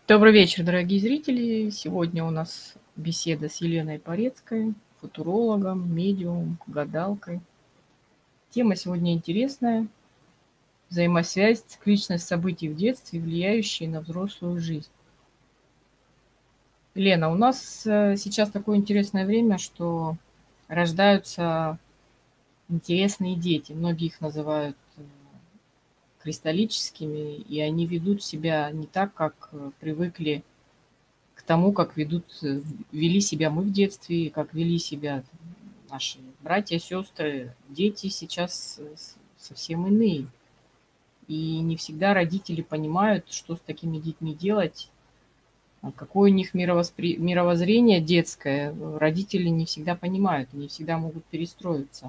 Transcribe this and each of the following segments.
Добрый вечер, дорогие зрители. Сегодня у нас беседа с Еленой Порецкой, футурологом, медиумом, гадалкой. Тема сегодня интересная. Взаимосвязь, цикличность событий в детстве, влияющие на взрослую жизнь. Лена, у нас сейчас такое интересное время, что рождаются интересные дети. Многие их называют кристаллическими, и они ведут себя не так, как привыкли к тому, как вели себя мы в детстве, как вели себя наши братья, сестры. Дети сейчас совсем иные. И не всегда родители понимают, что с такими детьми делать, какое у них мировоззрение детское. Родители не всегда понимают, не всегда могут перестроиться.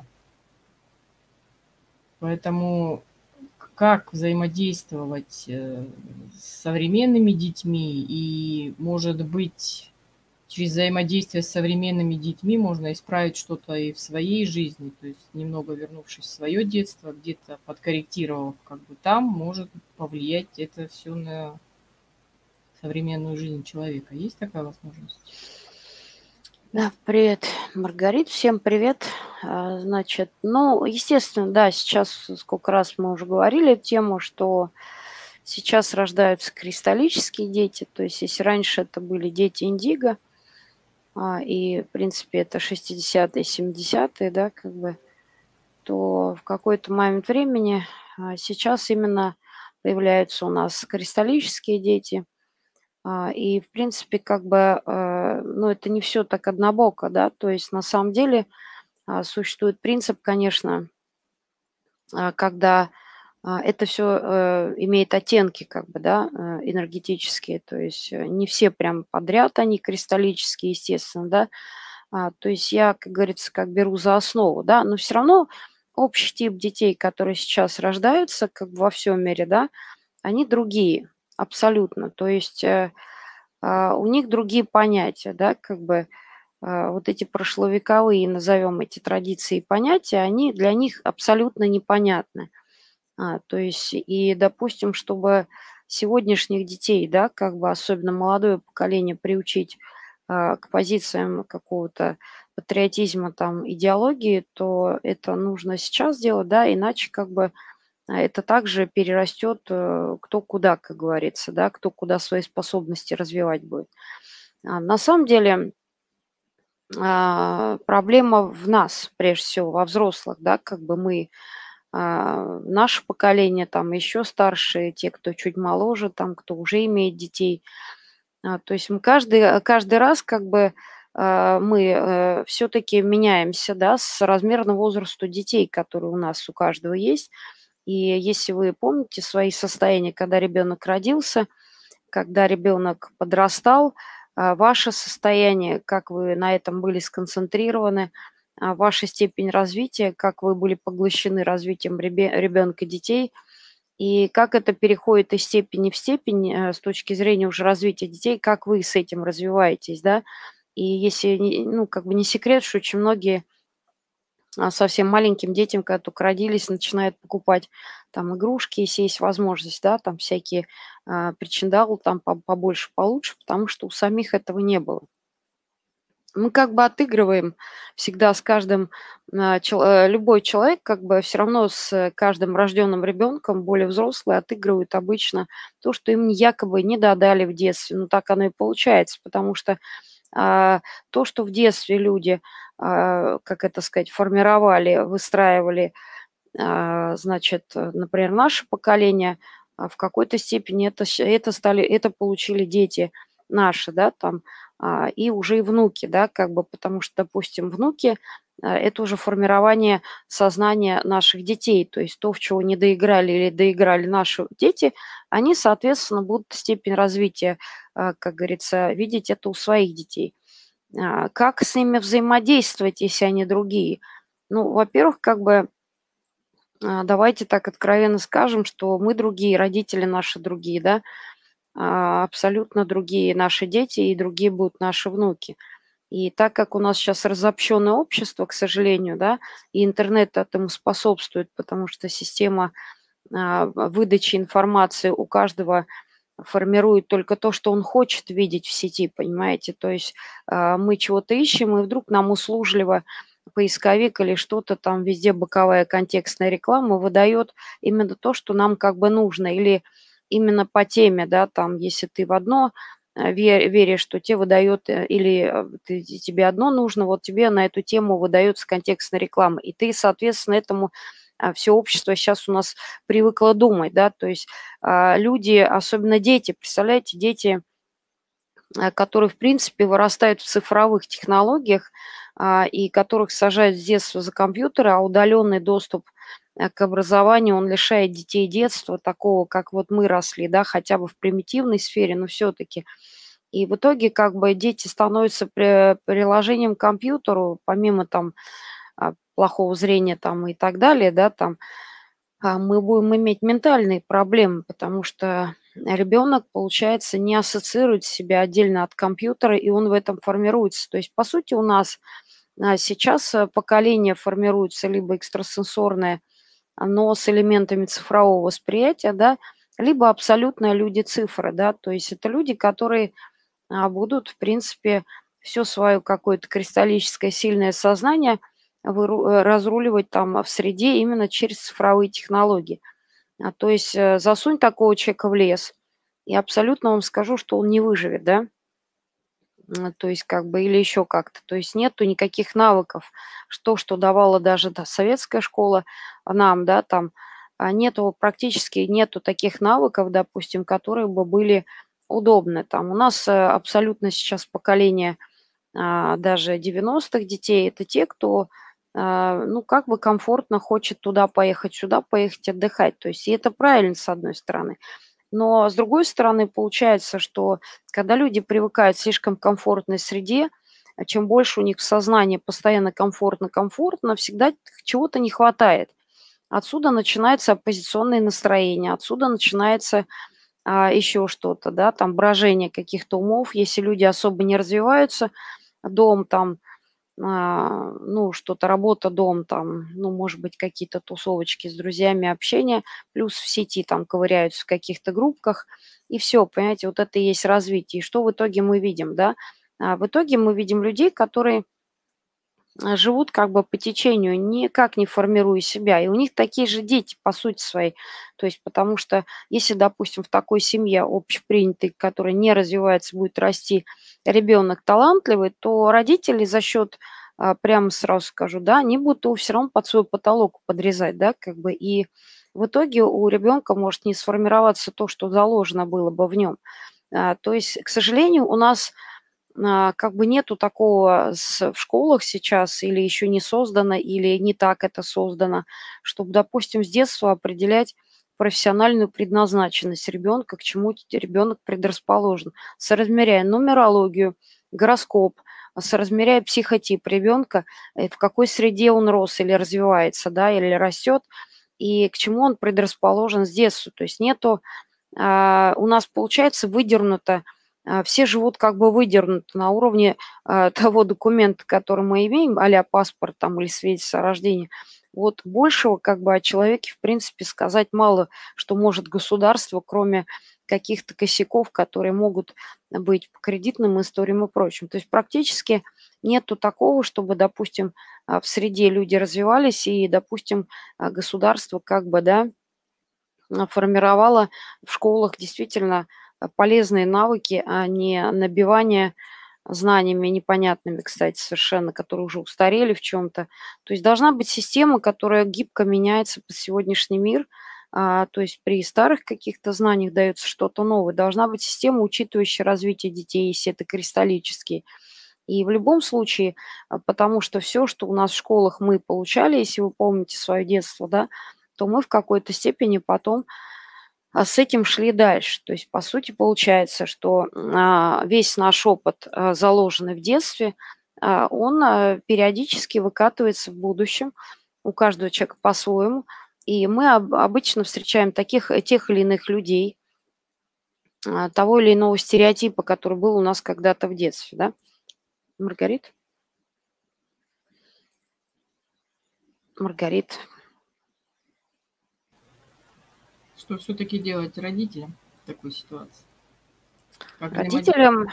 Поэтому как взаимодействовать с современными детьми и, может быть, через взаимодействие с современными детьми можно исправить что-то и в своей жизни, то есть немного вернувшись в свое детство, где-то подкорректировав как бы там, может повлиять это все на современную жизнь человека. Есть такая возможность? Да, привет, Маргарит, всем привет. Значит, естественно, да, сейчас сколько раз мы уже говорили эту тему, что сейчас рождаются кристаллические дети, то есть если раньше это были дети индиго, и, в принципе, это 60-е, 70-е, да, как бы, то в какой-то момент времени сейчас именно появляются у нас кристаллические дети, и, в принципе, как бы, это не все так однобоко, да, то есть на самом деле существует принцип, конечно, когда это все имеет оттенки, как бы, да, энергетические, то есть не все прям подряд они кристаллические, естественно, да. То есть я, как говорится, как беру за основу, да, но все равно общий тип детей, которые сейчас рождаются, как бы во всем мире, да, они другие абсолютно. То есть у них другие понятия, да, как бы вот эти прошловековые, назовем эти традиции и понятия, они для них абсолютно непонятны. То есть, и, допустим, чтобы сегодняшних детей, да, как бы особенно молодое поколение приучить к позициям какого-то патриотизма, там, идеологии, то это нужно сейчас делать, да, иначе как бы это также перерастет кто куда, как говорится, да, кто куда свои способности развивать будет. На самом деле проблема в нас, прежде всего, во взрослых, да, как бы мы, наше поколение, там еще старшие, те, кто чуть моложе, там, кто уже имеет детей. То есть мы каждый раз как бы мы все-таки меняемся, да, с размерно возрасту детей, которые у нас у каждого есть. И если вы помните свои состояния, когда ребенок родился, когда ребенок подрастал, ваше состояние, как вы на этом были сконцентрированы, ваша степень развития, как вы были поглощены развитием ребенка, детей, и как это переходит из степени в степень с точки зрения уже развития детей, как вы с этим развиваетесь, да. И если, как бы не секрет, что очень многие совсем маленьким детям, когда только родились, начинают покупать там игрушки, если есть возможность, да, там всякие причиндалы там побольше, получше, потому что у самих этого не было. Мы как бы отыгрываем всегда с каждым, любой человек как бы все равно с каждым рожденным ребенком, более взрослый, отыгрывают обычно то, что им якобы не додали в детстве. Ну, так оно и получается, потому что то, что в детстве люди, как это сказать, формировали, выстраивали, значит, например, наше поколение, в какой-то степени это получили дети наши, да, там, и уже и внуки, да, как бы, потому что, допустим, внуки, это уже формирование сознания наших детей, то есть то, в чего не доиграли или доиграли наши дети, они, соответственно, будут степень развития, как говорится, видеть это у своих детей. Как с ними взаимодействовать, если они другие? Ну, во-первых, как бы давайте так откровенно скажем, что мы другие, родители наши другие, да, абсолютно другие наши дети и другие будут наши внуки. И так как у нас сейчас разобщенное общество, к сожалению, да, и интернет этому способствует, потому что система выдачи информации у каждого формирует только то, что он хочет видеть в сети, понимаете? То есть мы чего-то ищем, и вдруг нам услужливо поисковик или что-то там, везде боковая контекстная реклама выдает именно то, что нам как бы нужно, или именно по теме, да, там, если ты в одно веришь, что тебе выдает, или тебе одно нужно, вот тебе на эту тему выдается контекстная реклама, и ты, соответственно, этому все общество сейчас у нас привыкло думать, да, то есть люди, особенно дети, представляете, дети, которые, в принципе, вырастают в цифровых технологиях, и которых сажают с детства за компьютеры, а удаленный доступ к образованию, он лишает детей детства такого, как вот мы росли, да, хотя бы в примитивной сфере, но все-таки. И в итоге как бы дети становятся приложением к компьютеру, помимо там плохого зрения там и так далее, да, там, мы будем иметь ментальные проблемы, потому что ребенок, получается, не ассоциирует себя отдельно от компьютера, и он в этом формируется. То есть, по сути, у нас сейчас поколение формируется либо экстрасенсорное, но с элементами цифрового восприятия, да, либо абсолютно люди-цифры, да, то есть это люди, которые будут, в принципе, все свое какое-то кристаллическое сильное сознание разруливать там в среде именно через цифровые технологии. То есть засунь такого человека в лес, и абсолютно вам скажу, что он не выживет, да. То есть как бы или еще как-то. То есть нету никаких навыков. Что давала даже, да, советская школа нам, да, там, практически нету таких навыков, допустим, которые бы были удобны. Там у нас абсолютно сейчас поколение даже 90-х детей — это те, кто, ну, как бы комфортно хочет туда поехать, сюда поехать отдыхать. То есть и это правильно, с одной стороны. Но, с другой стороны, получается, что когда люди привыкают к слишком комфортной среде, чем больше у них в сознании постоянно комфортно, всегда чего-то не хватает. Отсюда начинается оппозиционное настроение, отсюда начинается еще что-то, да, там брожение каких-то умов, если люди особо не развиваются, дом там, ну, что-то, работа, дом, там, ну, может быть, какие-то тусовочки с друзьями, общение, плюс в сети там ковыряются в каких-то группках, и все, понимаете, вот это и есть развитие. И что в итоге мы видим, да? В итоге мы видим людей, которые живут как бы по течению, никак не формируя себя. И у них такие же дети, по сути своей. То есть потому что если, допустим, в такой семье общепринятой, которая не развивается, будет расти ребенок талантливый, то родители за счет, прямо сразу скажу, да, они будут его все равно под свой потолок подрезать, да, как бы. И в итоге у ребенка может не сформироваться то, что заложено было бы в нем. То есть, к сожалению, у нас как бы нету такого в школах сейчас, или еще не создано, или не так это создано, чтобы, допустим, с детства определять профессиональную предназначенность ребенка, к чему ребенок предрасположен, соразмеряя нумерологию, гороскоп, соразмеряя психотип ребенка, в какой среде он рос или развивается, да, или растет, и к чему он предрасположен с детства. То есть нету, у нас получается выдернуто, все живут как бы выдернуто на уровне того документа, который мы имеем, а-ля паспорт там или свидетельство о рождении. Вот большего как бы о человеке, в принципе, сказать мало, что может государство, кроме каких-то косяков, которые могут быть по кредитным историям и прочим. То есть практически нету такого, чтобы, допустим, в среде люди развивались и, допустим, государство как бы, да, формировала в школах действительно полезные навыки, а не набивание знаниями непонятными, кстати, совершенно, которые уже устарели в чем-то. То есть должна быть система, которая гибко меняется под сегодняшний мир. То есть при старых каких-то знаниях дается что-то новое. Должна быть система, учитывающая развитие детей, если это кристаллические. И в любом случае, потому что все, что у нас в школах мы получали, если вы помните свое детство, да, то мы в какой-то степени потом с этим шли дальше. То есть, по сути, получается, что весь наш опыт, заложенный в детстве, он периодически выкатывается в будущем. У каждого человека по-своему. И мы обычно встречаем тех или иных людей, того или иного стереотипа, который был у нас когда-то в детстве, да? Маргарит? Маргарит. Что все-таки делать родителям? в такой ситуации? Как Родителям,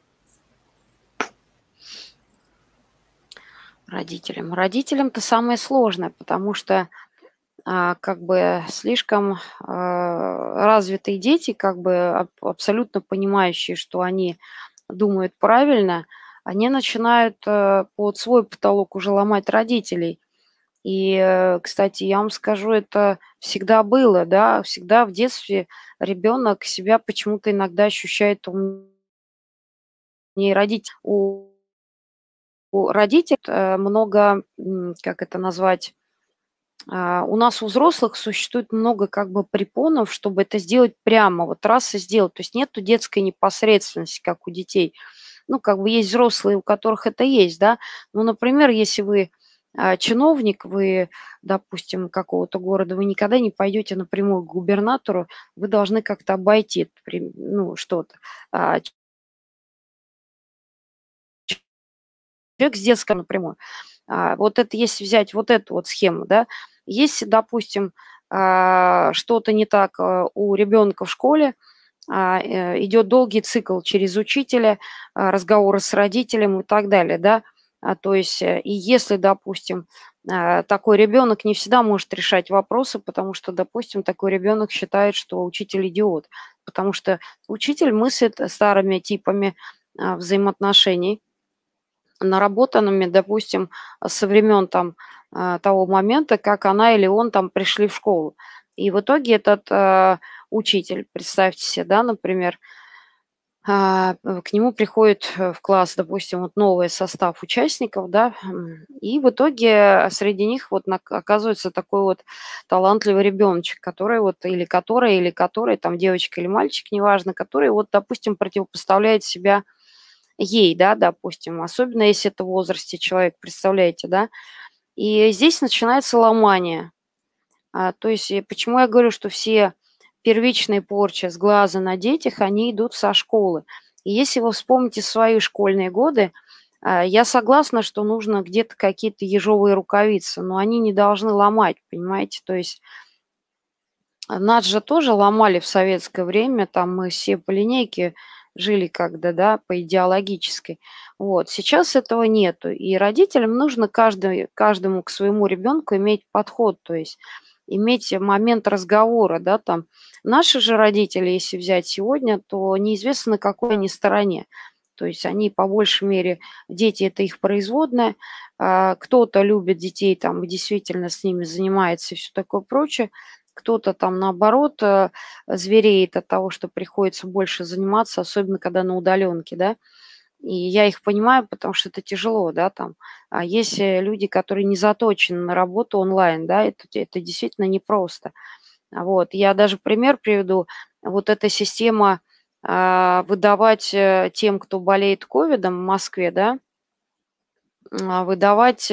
родителям-то самое сложное, потому что как бы слишком развитые дети, как бы абсолютно понимающие, что они думают правильно, они начинают под свой потолок уже ломать родителей. И, кстати, я вам скажу, это всегда было, да, всегда в детстве ребенок себя почему-то иногда ощущает умнее родителей. У родителей много, как это назвать, у нас у взрослых существует много как бы препонов, чтобы это сделать прямо, вот раз и сделать. То есть нету детской непосредственности, как у детей. Ну, как бы есть взрослые, у которых это есть, да. Ну, например, если вы чиновник, вы, допустим, какого-то города, вы никогда не пойдете напрямую к губернатору, вы должны как-то обойти, ну, что-то. Человек с детского напрямую. Вот это если взять вот эту вот схему, да, если, допустим, что-то не так у ребенка в школе, идет долгий цикл через учителя, разговоры с родителем и так далее, да. То есть, и если, допустим, такой ребенок не всегда может решать вопросы, потому что, допустим, такой ребенок считает, что учитель идиот, потому что учитель мыслит старыми типами взаимоотношений, наработанными, допустим, со времен там того момента, как она или он там пришли в школу. И в итоге этот учитель, представьте себе, да, например, к нему приходит в класс, допустим, вот новый состав участников, да, и в итоге среди них вот оказывается такой вот талантливый ребеночек, который вот, или который, там девочка или мальчик, неважно, который вот, допустим, противопоставляет себя ей, да, допустим, особенно если это в возрасте человек, представляете, да. И здесь начинается ломание. То есть, почему я говорю, что все первичные порчи с глаза на детях, они идут со школы. И если вы вспомните свои школьные годы, я согласна, что нужно где-то какие-то ежовые рукавицы, но они не должны ломать, понимаете? То есть нас же тоже ломали в советское время, там мы все по линейке жили когда, да, по идеологической. Вот. Сейчас этого нету. И родителям нужно каждому к своему ребенку иметь подход, то есть иметь момент разговора, да, там. Наши же родители, если взять сегодня, то неизвестно, на какой они стороне. То есть они по большей мере, дети – это их производная, кто-то любит детей там и действительно с ними занимается и все такое прочее, кто-то там, наоборот, звереет от того, что приходится больше заниматься, особенно когда на удаленке, да. И я их понимаю, потому что это тяжело, да, там. А есть люди, которые не заточены на работу онлайн, да, это действительно непросто. Вот. Я даже пример приведу. Вот эта система выдавать тем, кто болеет ковидом в Москве, да, выдавать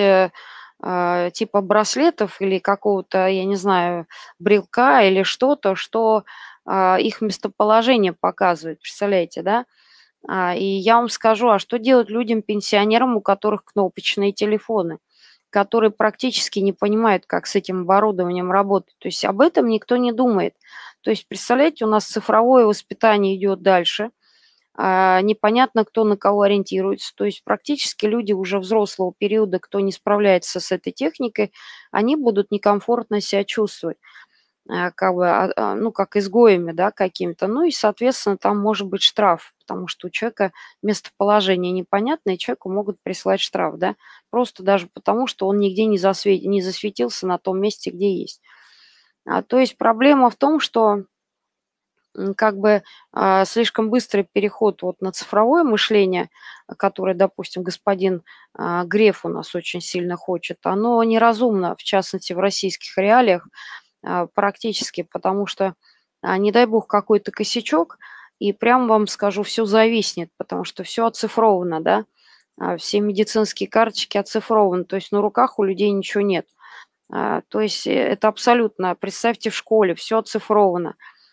типа браслетов или какого-то, я не знаю, брелка или что-то, что их местоположение показывает, представляете, да? И я вам скажу, а что делать людям-пенсионерам, у которых кнопочные телефоны, которые практически не понимают, как с этим оборудованием работать? То есть об этом никто не думает. То есть, представляете, у нас цифровое воспитание идет дальше, непонятно, кто на кого ориентируется. То есть практически люди уже взрослого периода, кто не справляется с этой техникой, они будут некомфортно себя чувствовать, как бы, ну, как изгоями, да, какими-то. Ну и, соответственно, там может быть штраф, потому что у человека местоположение непонятное, и человеку могут прислать штраф, да, просто даже потому, что он нигде не засветился на том месте, где есть. То есть проблема в том, что как бы слишком быстрый переход вот на цифровое мышление, которое, допустим, господин Греф у нас очень сильно хочет, оно неразумно, в частности, в российских реалиях практически, потому что, не дай бог, какой-то косячок, и прям вам скажу, все зависнет, потому что все оцифровано, да, все медицинские карточки оцифрованы, то есть на руках у людей ничего нет. То есть это абсолютно, представьте, в школе все оцифровано,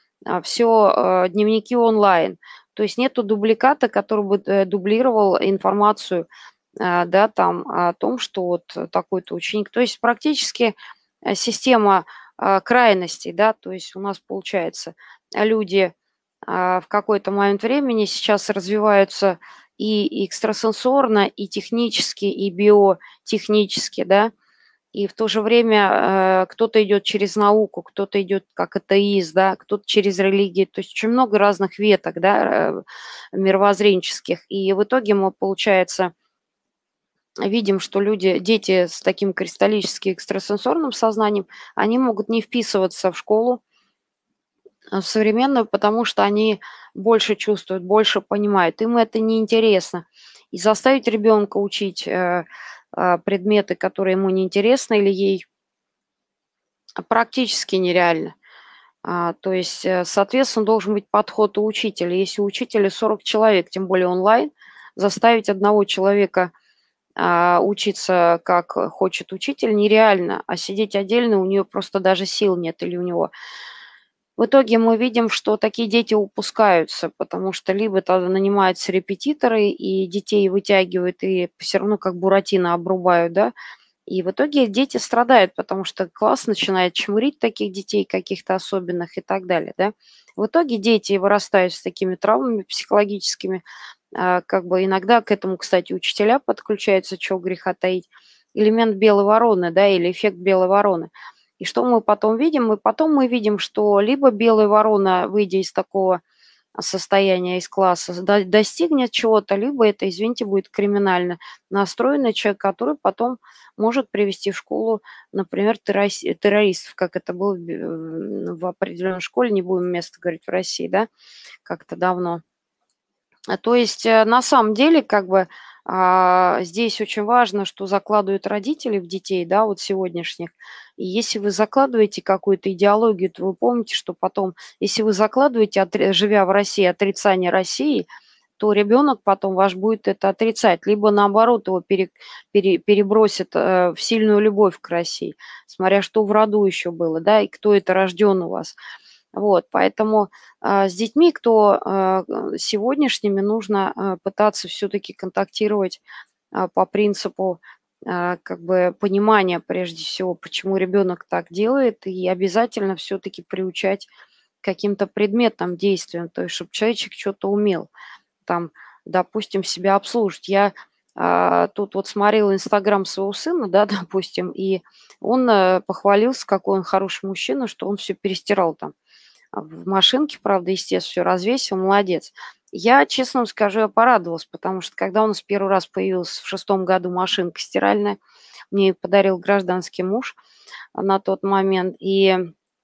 все дневники онлайн. То есть нету дубликата, который бы дублировал информацию, да, там о том, что вот такой-то ученик. То есть практически система крайностей, да, то есть у нас получается люди в какой-то момент времени сейчас развиваются и экстрасенсорно, и технически, и биотехнически, да. И в то же время, кто-то идет через науку, кто-то идет как атеист, да, кто-то через религию. То есть очень много разных веток, да, мировоззренческих. И в итоге мы, получается, видим, что дети с таким кристаллически экстрасенсорным сознанием, они могут не вписываться в школу, современную, потому что они больше чувствуют, больше понимают. Им это неинтересно. И заставить ребенка учить предметы, которые ему неинтересны или ей, практически нереально. То есть, соответственно, должен быть подход у учителя. Если у учителя 40 человек, тем более онлайн, заставить одного человека учиться, как хочет учитель, нереально, а сидеть отдельно у нее просто даже сил нет или у него. В итоге мы видим, что такие дети упускаются, потому что либо тогда нанимаются репетиторы, и детей вытягивают, и все равно как Буратино обрубают, да. И в итоге дети страдают, потому что класс начинает чмырить таких детей каких-то особенных и так далее, да. В итоге дети вырастают с такими травмами психологическими. Как бы иногда к этому, кстати, учителя подключаются, чего греха таить. Элемент белой вороны, да, или эффект белой вороны. И что мы потом видим? Мы видим, что либо белая ворона, выйдя из такого состояния, из класса, достигнет чего-то, либо это, извините, будет криминально настроенный человек, который потом может привести в школу, например, террористов, как это было в определенной школе, не будем место говорить в России, да, как-то давно. То есть, на самом деле, как бы, здесь очень важно, что закладывают родители в детей, да, вот сегодняшних. И если вы закладываете какую-то идеологию, то вы помните, что потом, если вы закладываете, живя в России, отрицание России, то ребенок потом ваш будет это отрицать, либо наоборот его перебросит в сильную любовь к России, смотря что в роду еще было, да, и кто это рожден у вас. Вот, поэтому с детьми, сегодняшними, нужно пытаться все-таки контактировать по принципу как бы понимания, прежде всего, почему ребенок так делает, и обязательно все-таки приучать к каким-то предметным действиям, то есть чтобы человечек что-то умел, там, допустим, себя обслужить. Я тут вот смотрела Инстаграм своего сына, да, допустим, и он похвалился, какой он хороший мужчина, что он все перестирал там в машинке, правда, естественно, все развесил, молодец. Я, честно вам скажу, я порадовалась, потому что когда у нас первый раз появилась в 6 году машинка стиральная, мне ее подарил гражданский муж на тот момент, и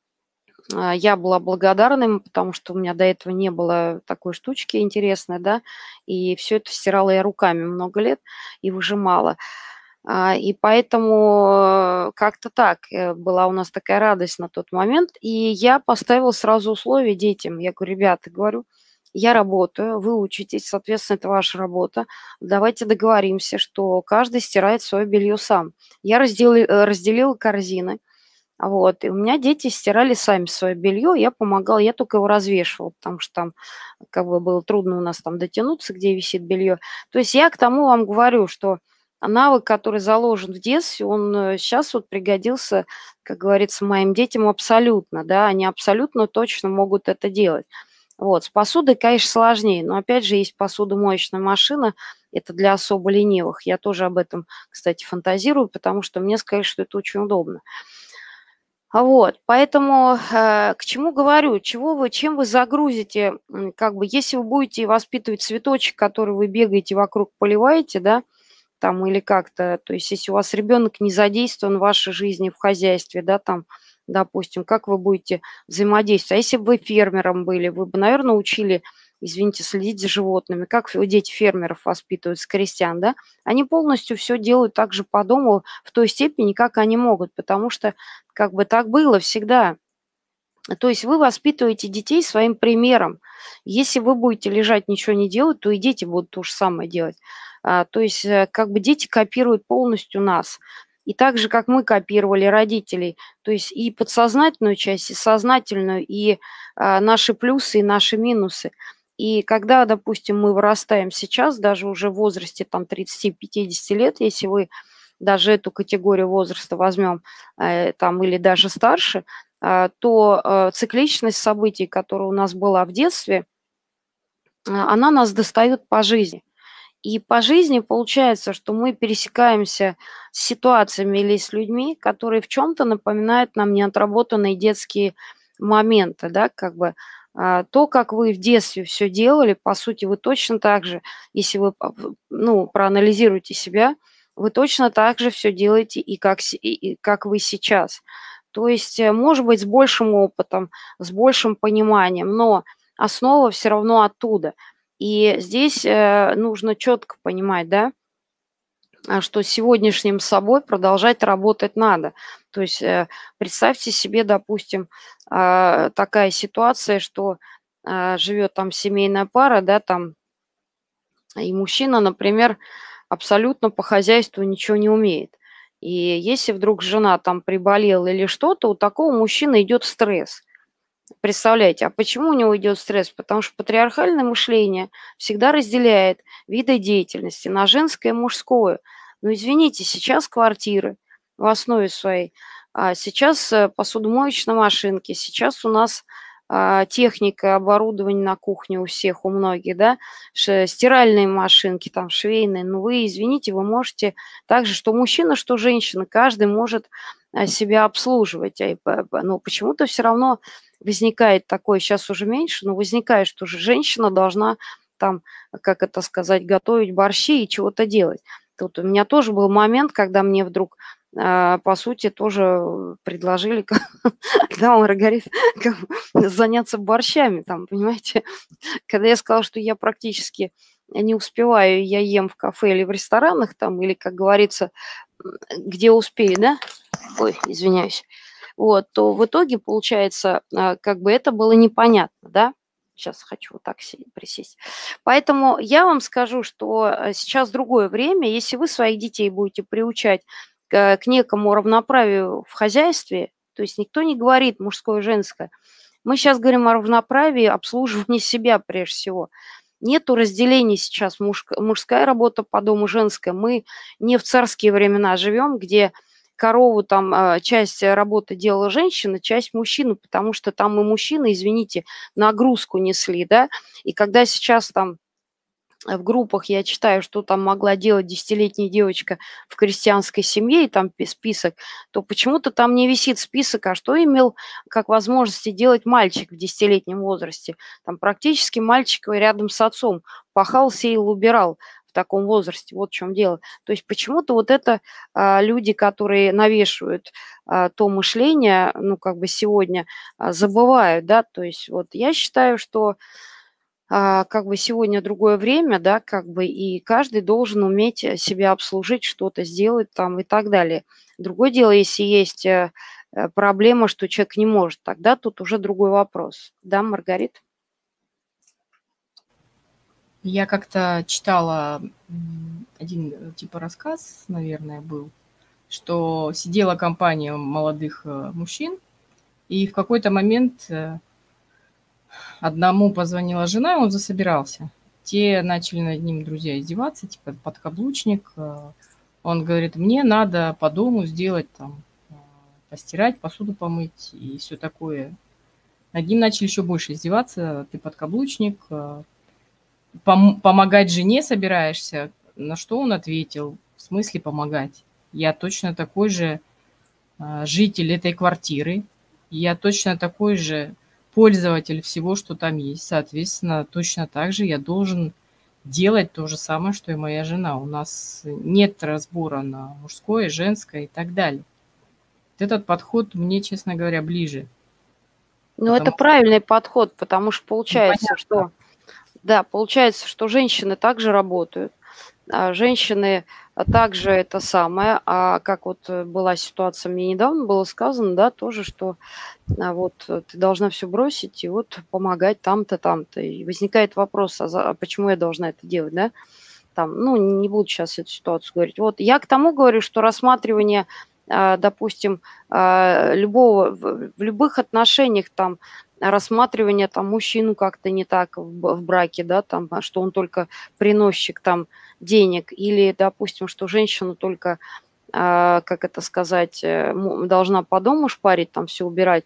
я была благодарна ему, потому что у меня до этого не было такой штучки интересной, да, и все это стирала я руками много лет и выжимала. И поэтому, как-то так, была у нас такая радость на тот момент. И я поставила сразу условия детям. Я говорю: "Ребята, говорю, я работаю, вы учитесь, соответственно, это ваша работа. Давайте договоримся, что каждый стирает свое белье сам". Я разделила корзины, вот, и у меня дети стирали сами свое белье, я помогала, я только его развешивала, потому что там как бы было трудно у нас там дотянуться, где висит белье. То есть я к тому вам говорю, что навык, который заложен в детстве, он сейчас вот пригодился, как говорится, моим детям абсолютно, да, они абсолютно точно могут это делать. Вот, с посудой, конечно, сложнее, но опять же есть посудомоечная машина, это для особо ленивых. Я тоже об этом, кстати, фантазирую, потому что мне сказали, что это очень удобно. Вот, поэтому, к чему говорю, чем вы загрузите, как бы, если вы будете воспитывать цветочек, который вы бегаете вокруг, поливаете, да, там или как-то, то есть если у вас ребенок не задействован в вашей жизни, в хозяйстве, да, там, допустим, как вы будете взаимодействовать? А если бы вы фермером были, вы бы, наверное, учили, извините, следить за животными. Как дети фермеров воспитываются, крестьян, да? Они полностью все делают так же по дому в той степени, как они могут, потому что как бы так было всегда. То есть вы воспитываете детей своим примером. Если вы будете лежать, ничего не делать, то и дети будут то же самое делать. То есть как бы дети копируют полностью нас. И так же, как мы копировали родителей, то есть и подсознательную часть, и сознательную, и наши плюсы, и наши минусы. И когда, допустим, мы вырастаем сейчас, даже уже в возрасте там 30-50 лет, если вы даже эту категорию возраста возьмем, там, или даже старше, то цикличность событий, которая у нас была в детстве, она нас достает по жизни. И по жизни получается, что мы пересекаемся с ситуациями или с людьми, которые в чем то напоминают нам неотработанные детские моменты, да, как бы. То, как вы в детстве все делали, по сути, вы точно так же, если вы ну, проанализируете себя, вы точно так же все делаете и как вы сейчас. То есть, может быть, с большим опытом, с большим пониманием, но основа все равно оттуда. И здесь, нужно четко понимать, да, что с сегодняшним собой продолжать работать надо. То есть, представьте себе, допустим, такая ситуация, что, живет там семейная пара, да, там, и мужчина, например, абсолютно по хозяйству ничего не умеет. И если вдруг жена там приболела или что-то, у такого мужчины идет стресс. Представляете, а почему у него идет стресс? Потому что патриархальное мышление всегда разделяет виды деятельности на женское и мужское. Ну, извините, сейчас квартиры в основе своей, сейчас посудомоечные машинки, сейчас у нас техника, оборудование на кухне у всех, у многих, да, стиральные машинки, там, швейные. Ну, вы, извините, вы можете так же, что мужчина, что женщина, каждый может себя обслуживать. Но почему-то все равно возникает такое, сейчас уже меньше, но возникает, что же женщина должна там, как это сказать, готовить борщи и чего-то делать. Тут у меня тоже был момент, когда мне вдруг, по сути, тоже предложили, да, Маргарита, как бы заняться борщами, там, понимаете. Когда я сказала, что я практически не успеваю, я ем в кафе или в ресторанах, там, или, как говорится, где успею, да? Ой, извиняюсь. Вот, то в итоге, получается, как бы это было непонятно, да. Сейчас хочу вот так присесть. Поэтому я вам скажу, что сейчас другое время. Если вы своих детей будете приучать к некому равноправию в хозяйстве, то есть никто не говорит мужское и женское. Мы сейчас говорим о равноправии обслуживания себя прежде всего. Нету разделений сейчас мужская работа по дому, женская. Мы не в царские времена живем, где корову там, часть работы делала женщина, часть мужчина, потому что там и мужчины, извините, нагрузку несли, да. И когда сейчас там в группах я читаю, что там могла делать десятилетняя девочка в крестьянской семье, и там список, то почему-то там не висит список, а что имел как возможности делать мальчик в десятилетнем возрасте. Там практически мальчик рядом с отцом пахал, сеял, убирал в таком возрасте. Вот в чем дело. То есть почему-то вот это люди, которые навешивают то мышление, ну, как бы сегодня забывают, да, то есть вот я считаю, что как бы сегодня другое время, да, как бы, и каждый должен уметь себя обслужить, что-то сделать там и так далее. Другое дело, если есть проблема, что человек не может, тогда тут уже другой вопрос. Да, Маргарит? Я как-то читала один типа рассказ, наверное, был, что сидела компания молодых мужчин, и в какой-то момент одному позвонила жена, и он засобирался. Те начали над ним, друзья, издеваться, типа подкаблучник. Он говорит, мне надо по дому сделать там, постирать, посуду помыть и все такое. Над ним начали еще больше издеваться, ты подкаблучник, помогать жене собираешься. На что он ответил, в смысле помогать? Я точно такой же житель этой квартиры, я точно такой же пользователь всего, что там есть. Соответственно, точно так же я должен делать то же самое, что и моя жена. У нас нет разбора на мужское, женское и так далее. Вот этот подход мне, честно говоря, ближе. Ну, это Потому правильный подход, потому что что получается, непонятно. что, да, получается, что женщины также работают. Женщины также это самое, как вот была ситуация, мне недавно было сказано, да, тоже, что вот ты должна все бросить и вот помогать там-то, там-то. И возникает вопрос, а почему я должна это делать, да? Там, ну, не буду сейчас эту ситуацию говорить. Вот я к тому говорю, что рассматривание, допустим, любого в любых отношениях там рассматривание там мужчину как-то не так в браке, да, там, что он только приносчик там денег, или, допустим, что женщина только, как это сказать, должна по дому шпарить, там все убирать.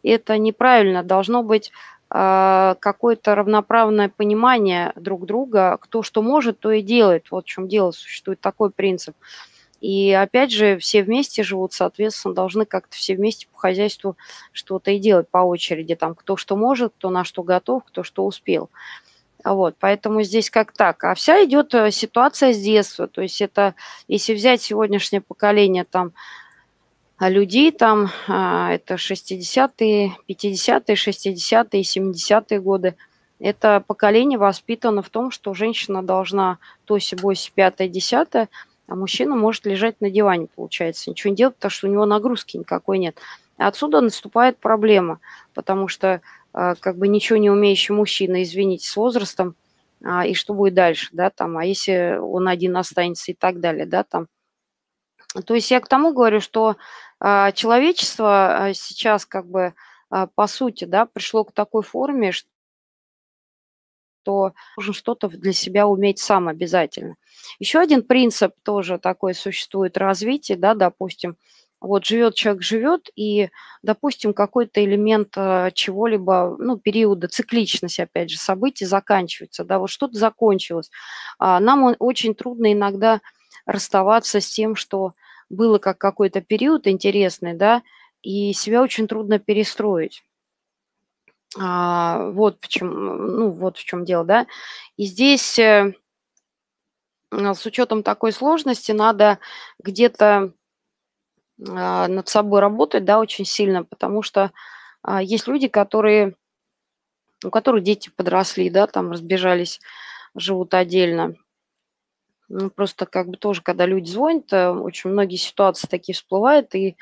это неправильно. Должно быть какое-то равноправное понимание друг друга. Кто что может, то и делает. Вот в чем дело. Существует такой принцип. И опять же, все вместе живут, соответственно, должны как-то все вместе по хозяйству что-то и делать по очереди. Там кто что может, кто на что готов, кто что успел. Вот, поэтому здесь как так. А вся идет ситуация с детства. То есть это, если взять сегодняшнее поколение там людей, там это 60-е, 50-е, 60-е, 70-е годы, это поколение воспитано в том, что женщина должна то сё-бось, пятое, десятое, а мужчина может лежать на диване, получается, ничего не делать, потому что у него нагрузки никакой нет. Отсюда наступает проблема, потому что как бы ничего не умеющий мужчина, извините, с возрастом, и что будет дальше, да, там, а если он один останется и так далее, да, там. То есть я к тому говорю, что человечество сейчас как бы по сути, да, пришло к такой форме, что нужно что-то для себя уметь сам обязательно. Еще один принцип тоже такой существует развитие, да, допустим, вот живет человек, живет, и, допустим, какой-то элемент чего-либо, ну, периода, цикличность, опять же, событий заканчивается, да, вот что-то закончилось. Нам очень трудно иногда расставаться с тем, что было как какой-то период интересный, да, и себя очень трудно перестроить. Вот почему, ну, вот в чем дело, да. И здесь, с учетом такой сложности надо где-то, над собой работать, да, очень сильно, потому что, есть люди, у которых дети подросли, да, там разбежались, живут отдельно. Ну, просто как бы тоже, когда люди звонят, очень многие ситуации такие всплывают, и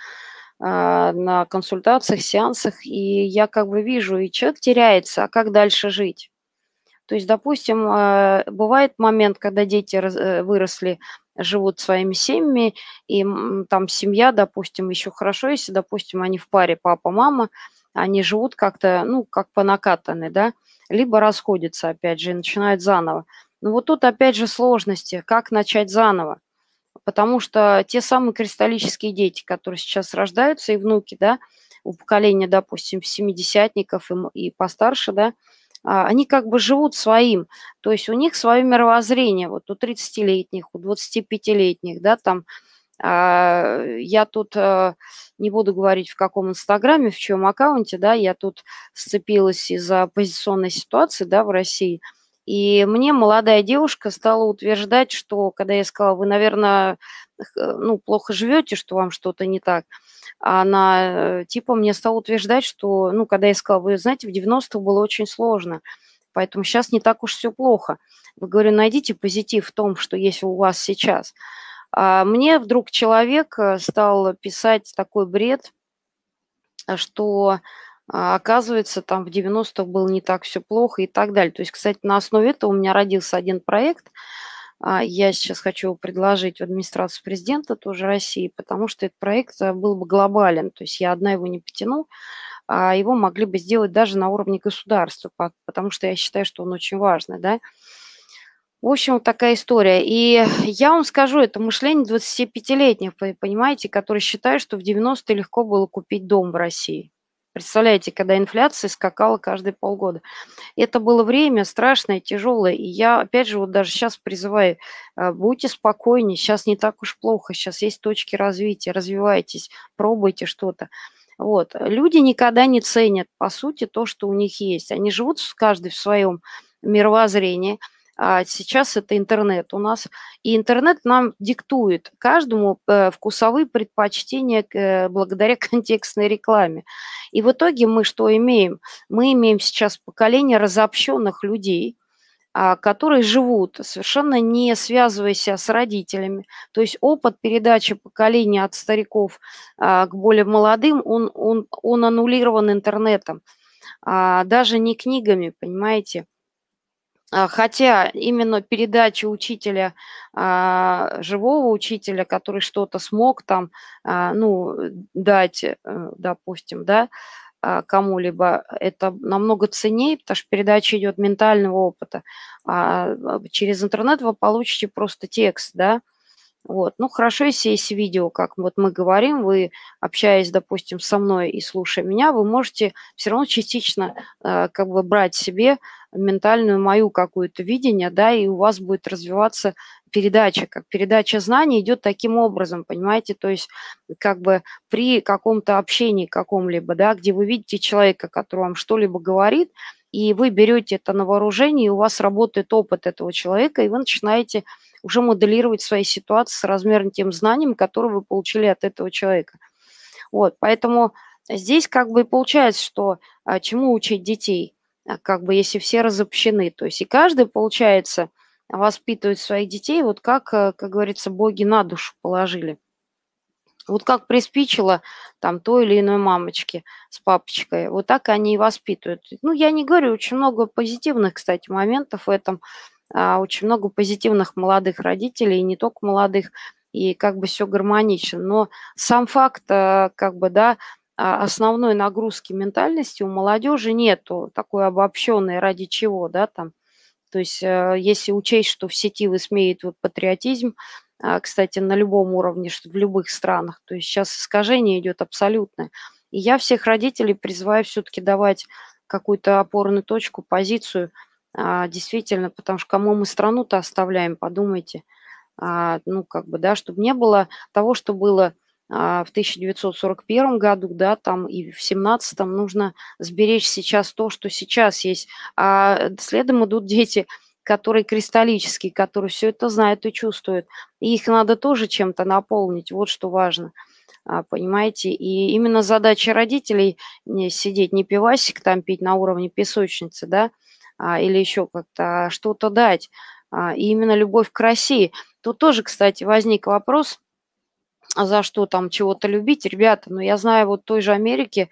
на консультациях, сеансах, и я как бы вижу, и человек теряется, а как дальше жить? То есть, допустим, бывает момент, когда дети выросли, живут своими семьями, и там семья, допустим, еще хорошо, если, допустим, они в паре папа-мама, они живут как-то, ну, как по накатанной, да, либо расходятся, опять же, и начинают заново. Но вот тут, опять же, сложности, как начать заново. Потому что те самые кристаллические дети, которые сейчас рождаются, и внуки, да, у поколения, допустим, семидесятников и постарше, да, они как бы живут своим. То есть у них свое мировоззрение. Вот у 30-летних, у 25-летних, да, там, я тут не буду говорить, в каком инстаграме, в чьем аккаунте, да, я тут сцепилась из-за оппозиционной ситуации, да, в России. И мне молодая девушка стала утверждать, что, когда я сказала: "Вы, наверное, ну, плохо живете, что вам что-то не так", а она, типа, мне стала утверждать, что, ну, когда я сказала: "Вы знаете, в 90-х было очень сложно, поэтому сейчас не так уж все плохо". Говорю: "Найдите позитив в том, что есть у вас сейчас". Мне вдруг человек стал писать такой бред, что, оказывается, там в 90-х было не так все плохо и так далее. То есть, кстати, на основе этого у меня родился один проект. Я сейчас хочу его предложить в администрацию президента тоже России, потому что этот проект был бы глобален. То есть я одна его не потяну, а его могли бы сделать даже на уровне государства, потому что я считаю, что он очень важный, да. В общем, вот такая история. И я вам скажу, это мышление 25-летних, понимаете, которые считают, что в 90-е легко было купить дом в России. Представляете, когда инфляция скакала каждые полгода. Это было время страшное, тяжелое. И я, опять же, вот даже сейчас призываю, будьте спокойнее, сейчас не так уж плохо, сейчас есть точки развития, развивайтесь, пробуйте что-то. Вот. Люди никогда не ценят, по сути, то, что у них есть. Они живут каждый в своем мировоззрении. Сейчас это интернет у нас. И интернет нам диктует каждому вкусовые предпочтения благодаря контекстной рекламе. И в итоге мы что имеем? Мы имеем сейчас поколение разобщенных людей, которые живут, совершенно не связываясь с родителями. То есть опыт передачи поколения от стариков к более молодым, он аннулирован интернетом, даже не книгами, понимаете. Хотя именно передача учителя, живого учителя, который что-то смог там, ну, дать, допустим, да, кому-либо, это намного ценнее, потому что передача идет ментального опыта. Через интернет вы получите просто текст, да, Вот. Ну, хорошо, если есть видео, как вот мы говорим, вы, общаясь, допустим, со мной и слушая меня, вы можете все равно частично как бы брать себе ментальную мою какую-то видение, да, и у вас будет развиваться передача, как передача знаний идет таким образом, понимаете, то есть как бы при каком-то общении каком-либо, да, где вы видите человека, который вам что-либо говорит, и вы берете это на вооружение, и у вас работает опыт этого человека, и вы начинаете уже моделировать свои ситуации с размером тем знанием, которые вы получили от этого человека. Вот, поэтому здесь как бы и получается, что чему учить детей, как бы если все разобщены. То есть и каждый, получается, воспитывает своих детей, вот как говорится, боги на душу положили. Вот как приспичило там той или иной мамочке с папочкой, вот так они и воспитывают. Ну, я не говорю, очень много позитивных, кстати, моментов в этом, очень много позитивных молодых родителей, и не только молодых, и как бы все гармонично. Но сам факт, как бы, да, основной нагрузки ментальности у молодежи нету, такой обобщенной, ради чего, да, там. То есть, если учесть, что в сети высмеивают вот патриотизм, кстати, на любом уровне, что в любых странах, то есть сейчас искажение идет абсолютное. И я всех родителей призываю все-таки давать какую-то опорную точку, позицию, действительно, потому что кому мы страну-то оставляем, подумайте. Ну, как бы, да, чтобы не было того, что было в 1941 году, да, там и в 17-м, нужно сберечь сейчас то, что сейчас есть. А следом идут дети, которые кристаллические, которые все это знают и чувствуют. И их надо тоже чем-то наполнить, вот что важно, понимаете. И именно задача родителей не сидеть, не пивасик там пить на уровне песочницы, да, или еще как-то, что-то дать. И именно любовь к России. Тут тоже, кстати, возник вопрос, за что там чего-то любить. Ребята, ну я знаю вот той же Америки,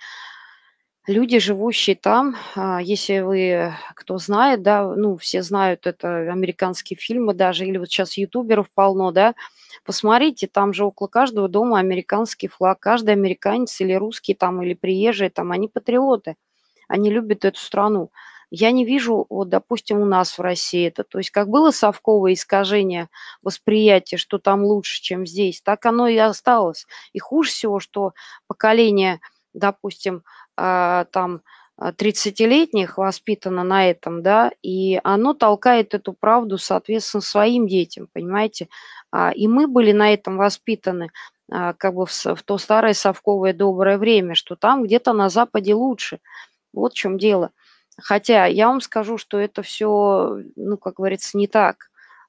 люди, живущие там, если вы, кто знает, да, ну все знают, это американские фильмы даже, или вот сейчас ютуберов полно, да, посмотрите, там же около каждого дома американский флаг, каждый американец или русский там, или приезжие там, они патриоты, они любят эту страну. Я не вижу, вот, допустим, у нас в России это. То есть как было совковое искажение восприятия, что там лучше, чем здесь, так оно и осталось. И хуже всего, что поколение, допустим, там 30-летних воспитано на этом, да, и оно толкает эту правду, соответственно, своим детям, понимаете. И мы были на этом воспитаны, как бы в то старое совковое доброе время, что там где-то на Западе лучше. Вот в чем дело. Хотя я вам скажу, что это все, ну, как говорится, не так.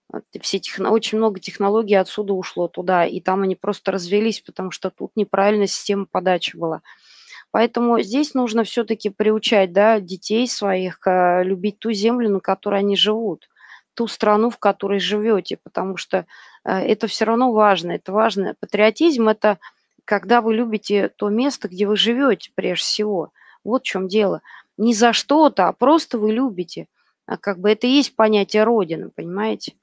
Очень много технологий отсюда ушло туда, и там они просто развелись, потому что тут неправильная система подачи была. Поэтому здесь нужно все-таки приучать, да, детей своих любить ту землю, на которой они живут, ту страну, в которой живете, потому что это все равно важно. Это важно. Патриотизм – это когда вы любите то место, где вы живете прежде всего. Вот в чем дело. Не за что-то, а просто вы любите. Как бы это и есть понятие родины, понимаете?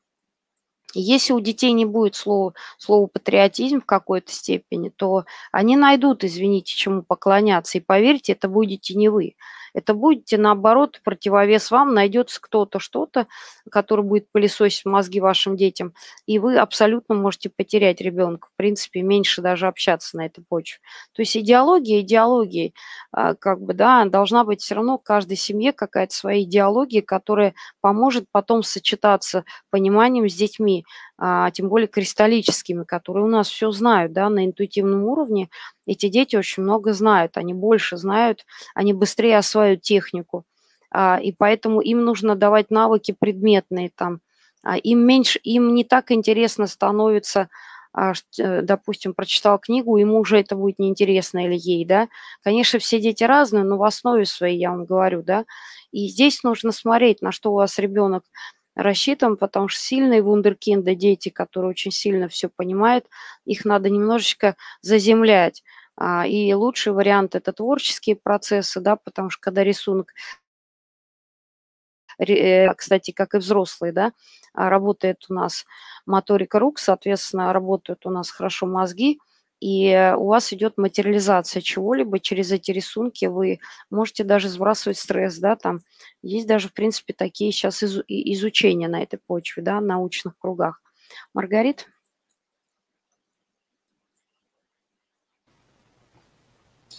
Если у детей не будет слова патриотизм в какой-то степени, то они найдут, извините, чему поклоняться. И поверьте, это будете не вы. Это будете, наоборот, противовес вам, найдется кто-то, что-то, который будет пылесосить мозги вашим детям, и вы абсолютно можете потерять ребенка. В принципе, меньше даже общаться на этой почве. То есть идеология идеологией, как бы, да, должна быть все равно в каждой семье какая-то своя идеология, которая поможет потом сочетаться пониманием с детьми, тем более кристаллическими, которые у нас все знают, да, на интуитивном уровне. Эти дети очень много знают, они больше знают, они быстрее осваивают технику, и поэтому им нужно давать навыки предметные там. Им меньше, им не так интересно становится, допустим, прочитал книгу, ему уже это будет неинтересно или ей, да. Конечно, все дети разные, но в основе своей, я вам говорю, да. И здесь нужно смотреть, на что у вас ребенок рассчитан, потому что сильные вундеркинды, дети, которые очень сильно все понимают, их надо немножечко заземлять. И лучший вариант – это творческие процессы, да, потому что когда рисунок, кстати, как и взрослые, да, работает у нас моторика рук, соответственно, работают у нас хорошо мозги, и у вас идет материализация чего-либо через эти рисунки, вы можете даже сбрасывать стресс, да, там есть даже, в принципе, такие сейчас изучения на этой почве, да, в научных кругах. Маргарит?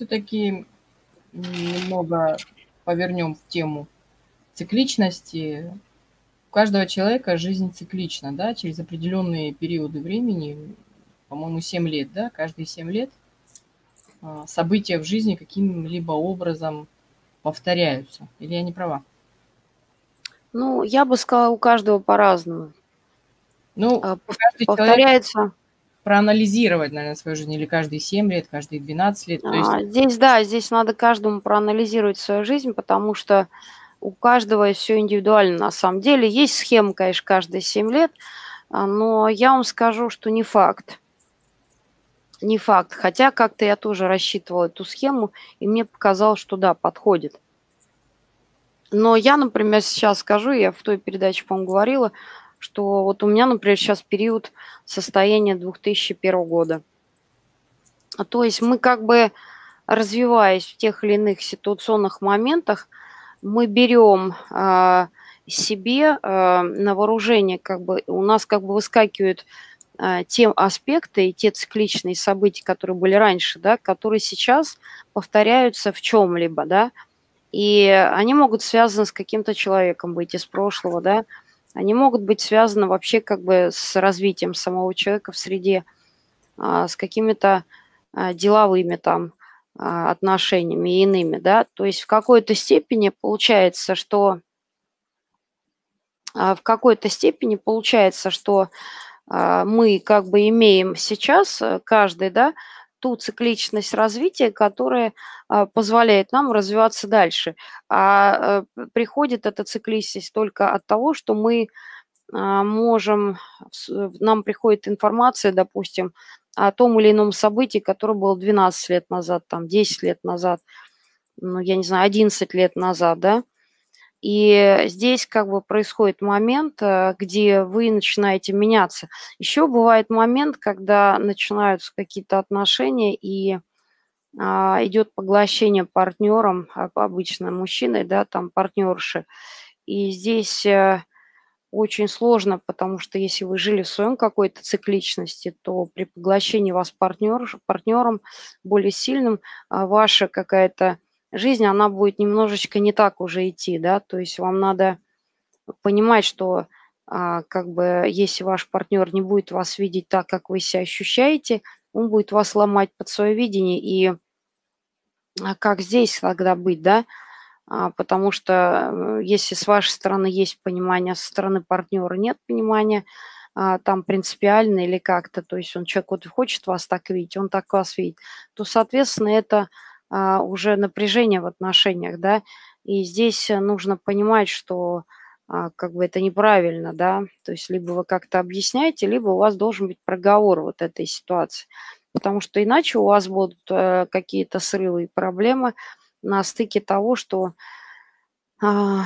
все-таки немного повернем в тему цикличности. У каждого человека жизнь циклична, да, через определенные периоды времени, по-моему, 7 лет, да, каждые 7 лет события в жизни каким-либо образом повторяются. Или я не права? Ну, я бы сказала, у каждого по-разному. Ну, Пов каждый человек повторяется. проанализировать, наверное, свою жизнь, или каждые 7 лет, каждые 12 лет. То есть, Здесь, да, здесь надо каждому проанализировать свою жизнь, потому что у каждого все индивидуально на самом деле. Есть схема, конечно, каждые 7 лет, но я вам скажу, что не факт. Не факт. Хотя как-то я тоже рассчитывала эту схему, и мне показалось, что да, подходит. Но я, например, сейчас скажу, я в той передаче, по-моему, говорила, что вот у меня, например, сейчас период состояния 2001 года. То есть мы как бы, развиваясь в тех или иных ситуационных моментах, мы берем себе на вооружение, как бы у нас как бы выскакивают те аспекты и те цикличные события, которые были раньше, да, которые сейчас повторяются в чем-либо, да, и они могут связаны с каким-то человеком быть из прошлого, да, они могут быть связаны вообще как бы с развитием самого человека в среде, с какими-то деловыми там отношениями и иными, да. То есть в какой-то степени получается, что мы как бы имеем сейчас, каждый, да, ту цикличность развития, которая позволяет нам развиваться дальше. Приходит эта цикличность только от того, что мы можем, нам приходит информация, допустим, о том или ином событии, которое было 12 лет назад, там, 10 лет назад, ну, я не знаю, 11 лет назад, да. И здесь как бы происходит момент, где вы начинаете меняться. Еще бывает момент, когда начинаются какие-то отношения и идет поглощение партнером, обычно мужчиной, да, там партнерши. И здесь очень сложно, потому что если вы жили в своем какой-то цикличности, то при поглощении вас партнером более сильным, ваша какая-то жизнь, она будет немножечко не так уже идти, да, то есть вам надо понимать, что как бы если ваш партнер не будет вас видеть так, как вы себя ощущаете, он будет вас ломать под свое видение, и как здесь тогда быть, да? Потому что, если с вашей стороны есть понимание, а со стороны партнера нет понимания, там принципиально или как-то, то есть он человек вот хочет вас так видеть, он так вас видит, то, соответственно, это уже напряжение в отношениях, да. И здесь нужно понимать, что как бы это неправильно, да. То есть либо вы как-то объясняете, либо у вас должен быть проговор вот этой ситуации. Потому что иначе у вас будут какие-то срывы и проблемы на стыке того, что а,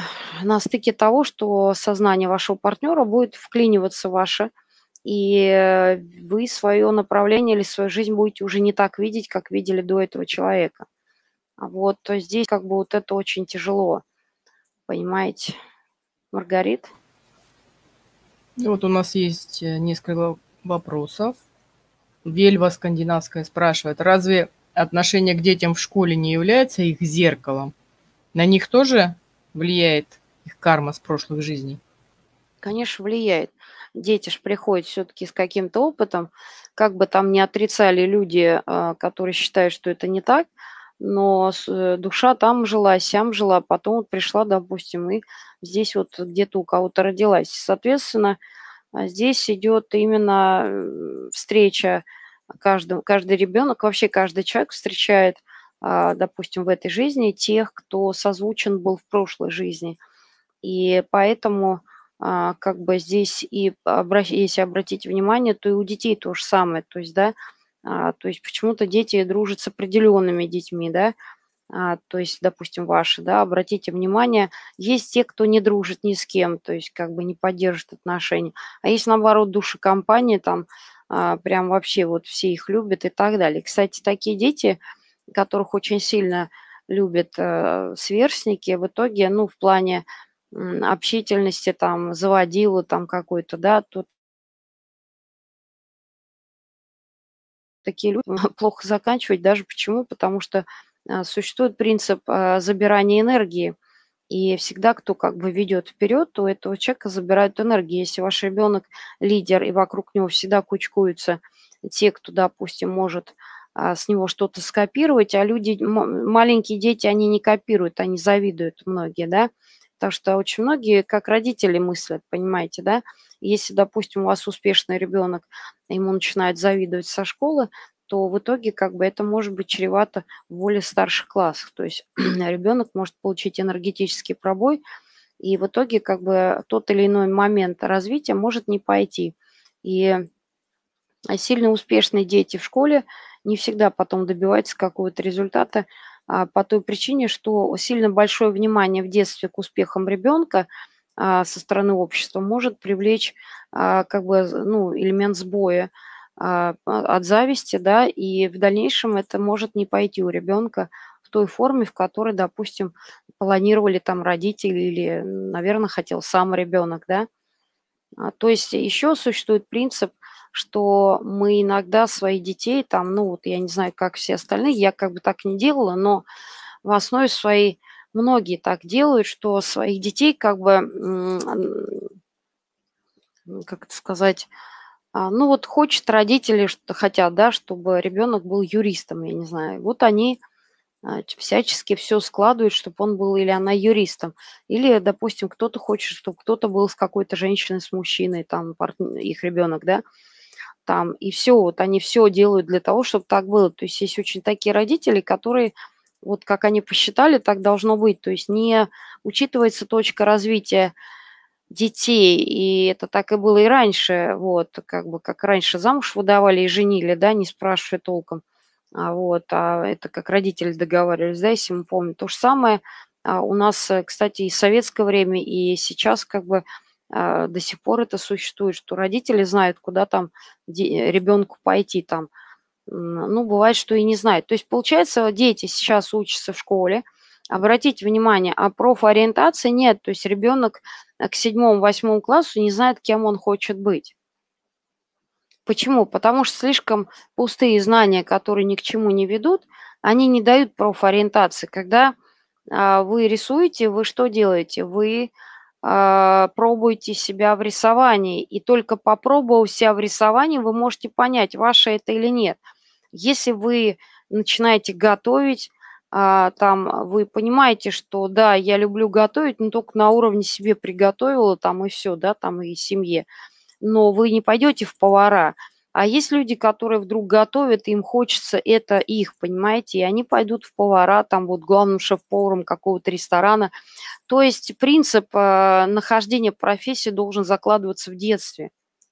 сознание вашего партнера будет вклиниваться в ваше, и вы свое направление или свою жизнь будете уже не так видеть, как видели до этого человека. Вот, то есть здесь как бы вот это очень тяжело, понимаете, Маргарит? вот у нас есть несколько вопросов. Вельва скандинавская спрашивает, разве отношение к детям в школе не является их зеркалом? На них тоже влияет их карма с прошлых жизней? Конечно, влияет. Дети ж приходят все-таки с каким-то опытом, как бы там ни отрицали люди, которые считают, что это не так, но душа там жила, сям жила, потом вот пришла, допустим, и здесь вот где-то у кого-то родилась. Соответственно, здесь идет именно встреча каждый ребенок, вообще каждый человек встречает, допустим, в этой жизни тех, кто созвучен был в прошлой жизни. И поэтому, как бы здесь и если обратить внимание, то и у детей то же самое. То есть, да, то есть почему-то дети дружат с определенными детьми, да, то есть, допустим, ваши, да, обратите внимание, есть те, кто не дружит ни с кем, то есть как бы не поддерживает отношения, а есть, наоборот, душекомпания, там прям вообще вот все их любят и так далее. Кстати, такие дети, которых очень сильно любят сверстники, в итоге, ну, в плане общительности, там, заводилы там какой-то, да, тут такие люди плохо заканчивать даже почему? Потому что существует принцип забирания энергии. И всегда, кто как бы ведет вперед, то у этого человека забирают энергию. Если ваш ребенок лидер, и вокруг него всегда кучкуются те, кто, допустим, может с него что-то скопировать, а люди, маленькие дети, они не копируют, они завидуют многие, да, потому что очень многие как родители мыслят, понимаете, да. Если, допустим, у вас успешный ребенок, ему начинают завидовать со школы, то в итоге как бы это может быть чревато в более старших классах. То есть ребенок может получить энергетический пробой, и в итоге как бы тот или иной момент развития может не пойти. И сильно успешные дети в школе не всегда потом добиваются какого-то результата по той причине, что сильно большое внимание в детстве к успехам ребенка со стороны общества может привлечь как бы ну, элемент сбоя от зависти, да, и в дальнейшем это может не пойти у ребенка в той форме, в которой, допустим, планировали там родители или, наверное, хотел сам ребенок, да. То есть еще существует принцип, что мы иногда своих детей там, ну вот я не знаю, как все остальные, я как бы так не делала, но в основе своей многие так делают, что своих детей как бы, как это сказать, ну вот хочет родители, что хотят, да, чтобы ребенок был юристом, я не знаю. Вот они всячески все складывают, чтобы он был или она юристом. Или, допустим, кто-то хочет, чтобы кто-то был с какой-то женщиной, с мужчиной, там, их ребенок, да, там, и все, вот они все делают для того, чтобы так было. То есть есть очень такие родители, которые, вот как они посчитали, так должно быть. То есть не учитывается точка развития детей, и это так и было и раньше, вот, как бы, как раньше замуж выдавали и женили, да, не спрашивая толком. Это как родители договаривались, да, если мы помним. То же самое у нас, кстати, и в советское время, и сейчас как бы до сих пор это существует, что родители знают, куда там ребенку пойти там. Ну, бывает, что и не знают. То есть, получается, дети сейчас учатся в школе. Обратите внимание, а профориентации нет. То есть ребенок к 7-8 классу не знает, кем он хочет быть. Почему? Потому что слишком пустые знания, которые ни к чему не ведут, они не дают профориентации. Когда вы рисуете, вы что делаете? Вы пробуете себя в рисовании, и только попробовав себя в рисовании, вы можете понять, ваше это или нет. Если вы начинаете готовить, там вы понимаете, что да, я люблю готовить, но только на уровне себе приготовила там и все, да, там и семье, но вы не пойдете в повара. А есть люди, которые вдруг готовят, им хочется это их, понимаете, и они пойдут в повара, там будут главным шеф-поваром какого-то ресторана. То есть принцип нахождения профессии должен закладываться в детстве.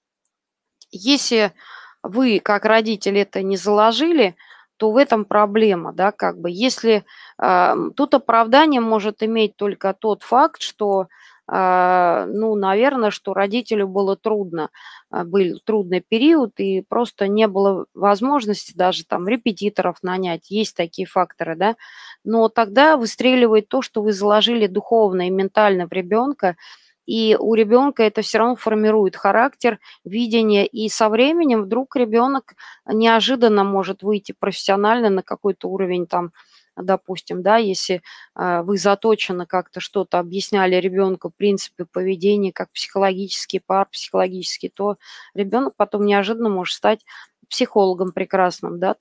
Если вы, как родитель, это не заложили, то в этом проблема, да, как бы. Если тут оправдание может иметь только тот факт, что, ну, наверное, что родителю было трудно, был трудный период, и просто не было возможности даже там репетиторов нанять. Есть такие факторы, да. Но тогда выстреливает то, что вы заложили духовно и ментально в ребенка, и у ребенка это все равно формирует характер, видение, и со временем вдруг ребенок неожиданно может выйти профессионально на какой-то уровень там, допустим, да, если вы заточенно как-то что-то объясняли ребенку, принципы поведения, как психологические, парапсихологические, то ребенок потом неожиданно может стать психологом прекрасным, да,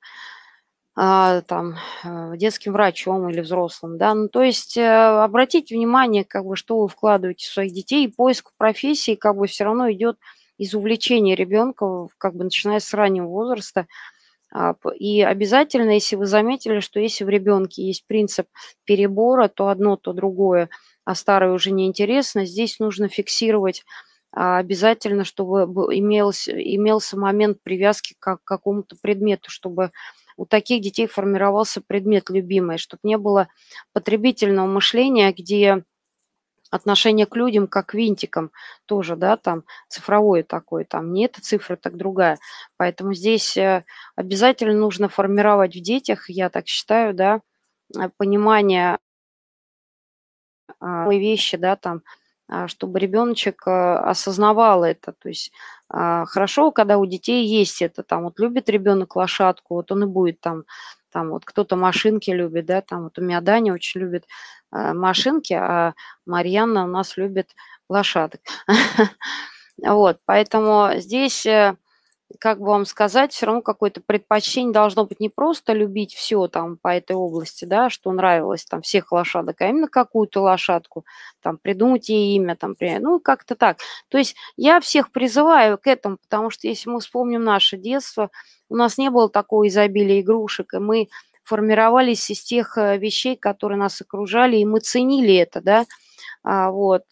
детским врачом или взрослым, да. Ну, то есть, обратите внимание, как бы, что вы вкладываете в своих детей, и поиск профессии, как бы, все равно идет из увлечения ребенка, как бы, начиная с раннего возраста. И обязательно, если вы заметили, что если в ребенке есть принцип перебора, то одно, то другое, а старое уже неинтересно, здесь нужно фиксировать, обязательно, чтобы имелся момент привязки к какому-то предмету, чтобы у таких детей формировался предмет любимый, чтобы не было потребительного мышления, где отношение к людям как к винтикам тоже, да, там цифровое такое, там не эта цифра, так другая. Поэтому здесь обязательно нужно формировать в детях, я так считаю, да, понимание вещи, да, там чтобы ребеночек осознавал это. То есть хорошо, когда у детей есть это, там вот любит ребенок лошадку, вот он и будет там вот кто-то машинки любит, да, там вот у меня Даня очень любит машинки, а Марьяна у нас любит лошадок. Вот, поэтому здесь как бы вам сказать, все равно какое-то предпочтение должно быть не просто любить все там по этой области, да, что нравилось, там, всех лошадок, а именно какую-то лошадку, там, придумать ей имя, там, ну, как-то так. То есть я всех призываю к этому, потому что если мы вспомним наше детство, у нас не было такого изобилия игрушек, и мы формировались из тех вещей, которые нас окружали, и мы ценили это, да. Вот.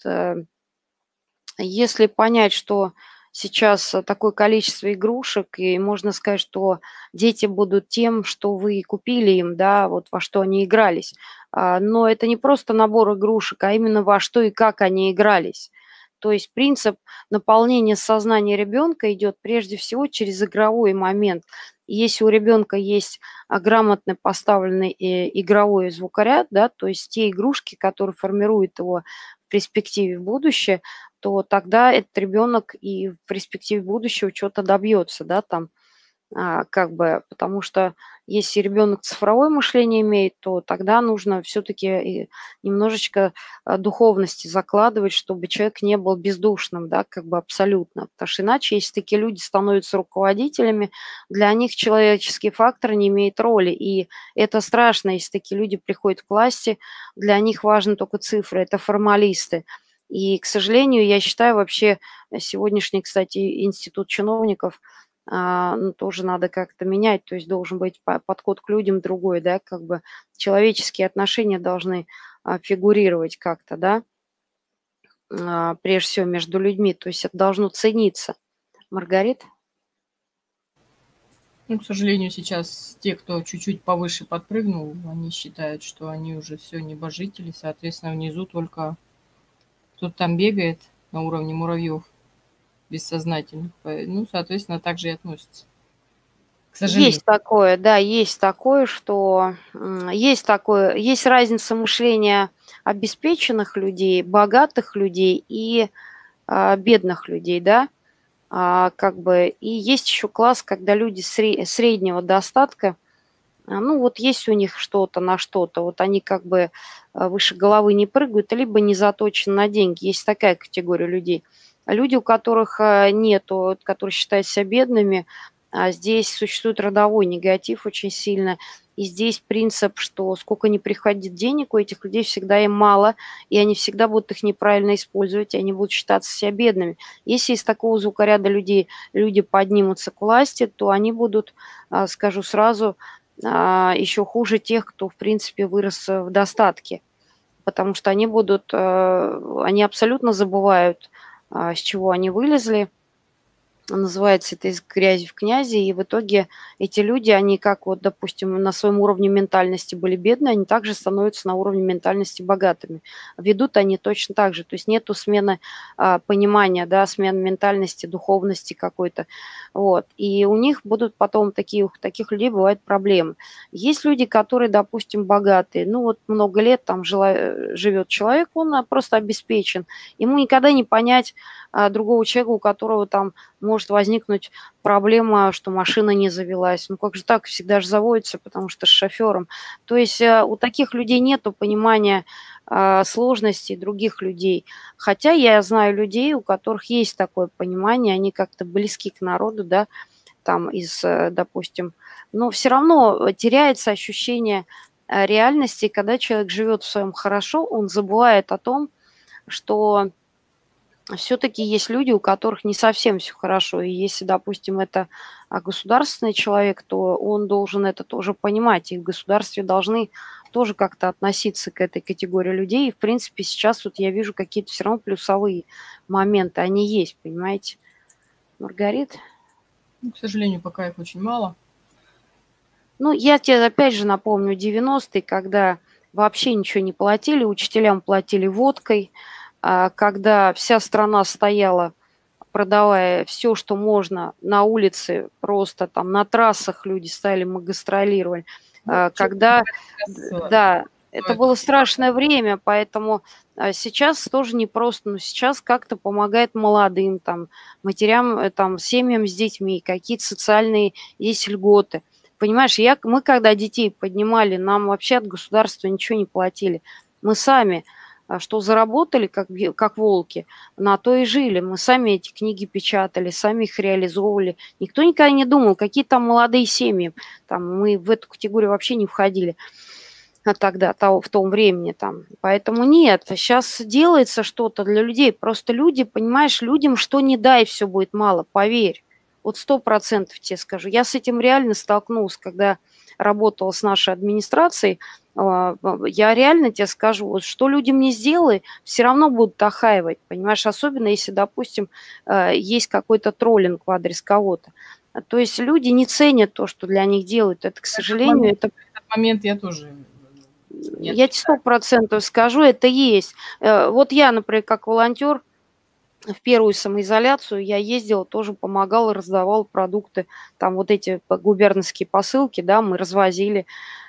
Если понять, что сейчас такое количество игрушек, и можно сказать, что дети будут тем, что вы купили им, да, вот во что они игрались. Но это не просто набор игрушек, а именно во что и как они игрались. То есть принцип наполнения сознания ребенка идет прежде всего через игровой момент. И если у ребенка есть грамотно поставленный игровой звукоряд, да, то есть те игрушки, которые формируют его в перспективе в будущее, то тогда этот ребенок и в перспективе будущего чего-то добьется, да, там, как бы, потому что если ребенок цифровое мышление имеет, то тогда нужно все-таки немножечко духовности закладывать, чтобы человек не был бездушным, да, как бы абсолютно. Потому что иначе, если такие люди становятся руководителями, для них человеческий фактор не имеет роли. И это страшно, если такие люди приходят к власти, для них важны только цифры, это формалисты. И, к сожалению, я считаю вообще сегодняшний, кстати, институт чиновников – ну, тоже надо как-то менять, то есть должен быть подход к людям другой, да, как бы человеческие отношения должны фигурировать как-то, да, прежде всего между людьми, то есть это должно цениться. Маргарита? Ну, к сожалению, сейчас те, кто чуть-чуть повыше подпрыгнул, они считают, что они уже все небожители, соответственно, внизу только кто-то там бегает на уровне муравьев бессознательных. Ну, соответственно, так же и относятся. К сожалению. Есть такое, да, есть такое, что есть разница мышления обеспеченных людей, богатых людей и бедных людей, да. Как бы, и есть еще класс, когда люди среднего достатка, ну, вот есть у них что-то на что-то, вот они как бы выше головы не прыгают, либо не заточены на деньги. Есть такая категория людей. А люди, у которых нету, которые считают себя бедными, здесь существует родовой негатив очень сильно. И здесь принцип, что сколько ни приходит денег, у этих людей всегда им мало, и они всегда будут их неправильно использовать, и они будут считаться себя бедными. Если из такого звукоряда людей люди поднимутся к власти, то они будут, скажу сразу, еще хуже тех, кто, в принципе, вырос в достатке. Потому что они абсолютно забывают, с чего они вылезли, называется это «Из грязи в князи», и в итоге эти люди, они как вот, допустим, на своем уровне ментальности были бедные, они также становятся на уровне ментальности богатыми. Ведут они точно так же, то есть нету смены понимания, да, смены ментальности, духовности какой-то, вот. И у них будут потом у таких людей бывают проблемы. Есть люди, которые, допустим, богатые, ну вот много лет там живет человек, он просто обеспечен, ему никогда не понять другого человека, у которого там может возникнуть проблема, что машина не завелась. Ну как же так? Всегда же заводится, потому что с шофером. То есть у таких людей нету понимания сложностей других людей. Хотя я знаю людей, у которых есть такое понимание, они как-то близки к народу, да, там допустим, но все равно теряется ощущение реальности, когда человек живет в своем хорошо, он забывает о том, что все-таки есть люди, у которых не совсем все хорошо. И если, допустим, это государственный человек, то он должен это тоже понимать. И в государстве должны тоже как-то относиться к этой категории людей. И, в принципе, сейчас вот я вижу какие-то все равно плюсовые моменты. Они есть, понимаете? Маргарита? Ну, к сожалению, пока их очень мало. Ну, я тебе опять же напомню 90-е, когда вообще ничего не платили, учителям платили водкой, когда вся страна стояла, продавая все, что можно на улице, просто там на трассах люди стояли, мы гастролировали. Ну, честно Когда, говоря, сейчас да, это было страшное время, поэтому сейчас тоже непросто, но сейчас как-то помогает молодым, там, матерям, там, семьям с детьми, какие-то социальные есть льготы. Понимаешь, мы когда детей поднимали, нам вообще от государства ничего не платили. Мы сами, что заработали, как волки, на то и жили. Мы сами эти книги печатали, сами их реализовывали. Никто никогда не думал, какие там молодые семьи. Там, мы в эту категорию вообще не входили тогда, в том времени там. Поэтому нет, сейчас делается что-то для людей. Просто люди, понимаешь, людям что не дай, все будет мало, поверь. Вот 100% тебе скажу. Я с этим реально столкнулась, когда работала с нашей администрацией. Я реально тебе скажу, вот что людям не сделай, все равно будут охаивать, понимаешь, особенно если, допустим, есть какой-то троллинг в адрес кого-то. То есть люди не ценят то, что для них делают. Это, к сожалению, это Этот момент я тоже не я тебе отрицаю. 100% скажу, это есть. Вот я, например, как волонтер, в первую самоизоляцию я ездила, тоже помогала, раздавала продукты. Там вот эти губернские посылки, да, мы развозили.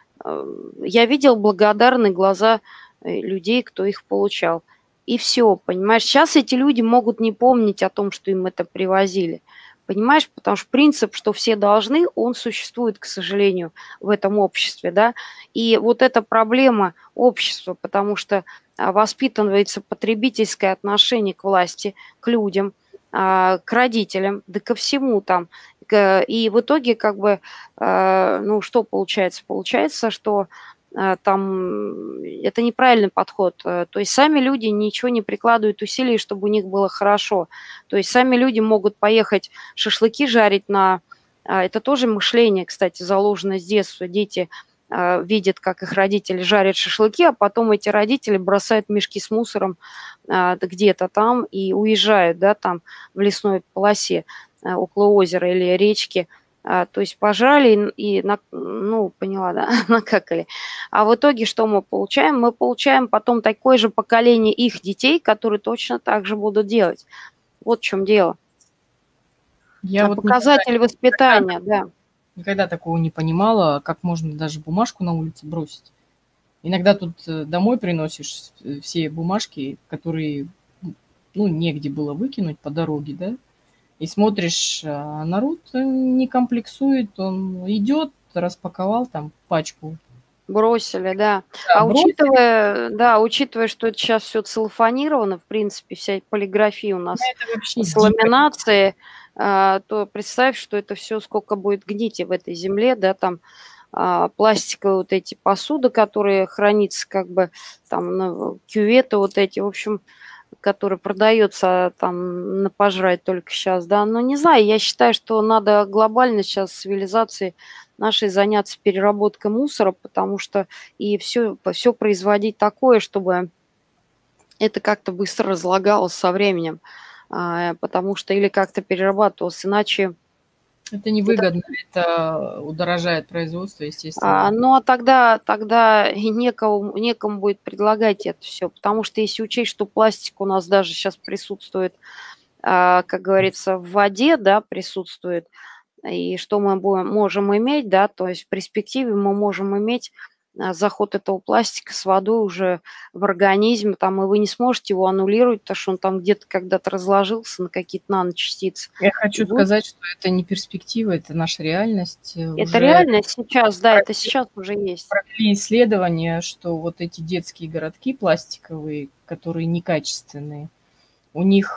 Я видела благодарные глаза людей, кто их получал. И все, понимаешь. Сейчас эти люди могут не помнить о том, что им это привозили. Понимаешь, потому что принцип, что все должны, он существует, к сожалению, в этом обществе, да. И вот эта проблема общества, потому что воспитывается потребительское отношение к власти, к людям, к родителям, да ко всему там. И в итоге как бы, ну, что получается? Получается, что там это неправильный подход. То есть сами люди ничего не прикладывают усилий, чтобы у них было хорошо. То есть сами люди могут поехать шашлыки жарить на... Это тоже мышление, кстати, заложено с детства. Дети видят, как их родители жарят шашлыки, а потом эти родители бросают мешки с мусором где-то там и уезжают, да, там в лесной полосе около озера или речки. То есть пожрали и ну, поняла, да, накакали. А в итоге что мы получаем? Мы получаем потом такое же поколение их детей, которые точно так же будут делать. Вот в чем дело. Я вот Показатель воспитания, да. никогда такого не понимала, как можно даже бумажку на улице бросить. Иногда тут домой приносишь все бумажки, которые, ну, негде было выкинуть по дороге, да, и смотришь, народ не комплексует, он идет, распаковал там пачку. Бросили, да. Да, А бросили, учитывая, что это сейчас все целлофанировано, в принципе, вся полиграфия у нас это вообще с дико. ламинацией, то представь, что это все сколько будет гнить в этой земле, да, там пластиковые вот эти посуды, которые хранятся как бы там, ну, кюветы вот эти, в общем, который продается там на пожрать только сейчас, да. Но не знаю, я считаю, что надо глобально сейчас цивилизации нашей заняться переработкой мусора, потому что и все производить такое, чтобы это как-то быстро разлагалось со временем, потому что или как-то перерабатывалось, иначе Это невыгодно, это удорожает производство, естественно. ну, а тогда и некому будет предлагать это все, потому что если учесть, что пластик у нас даже сейчас присутствует, как говорится, в воде, да, присутствует, и что мы можем иметь, да, то есть в перспективе мы можем иметь заход этого пластика с водой уже в организм, там, и вы не сможете его аннулировать, потому что он там где-то когда-то разложился на какие-то наночастицы. Я И хочу будет сказать, что это не перспектива, это наша реальность. это Уже реально сейчас, да, это сейчас уже есть. провели исследования, что вот эти детские городки пластиковые, которые некачественные, у них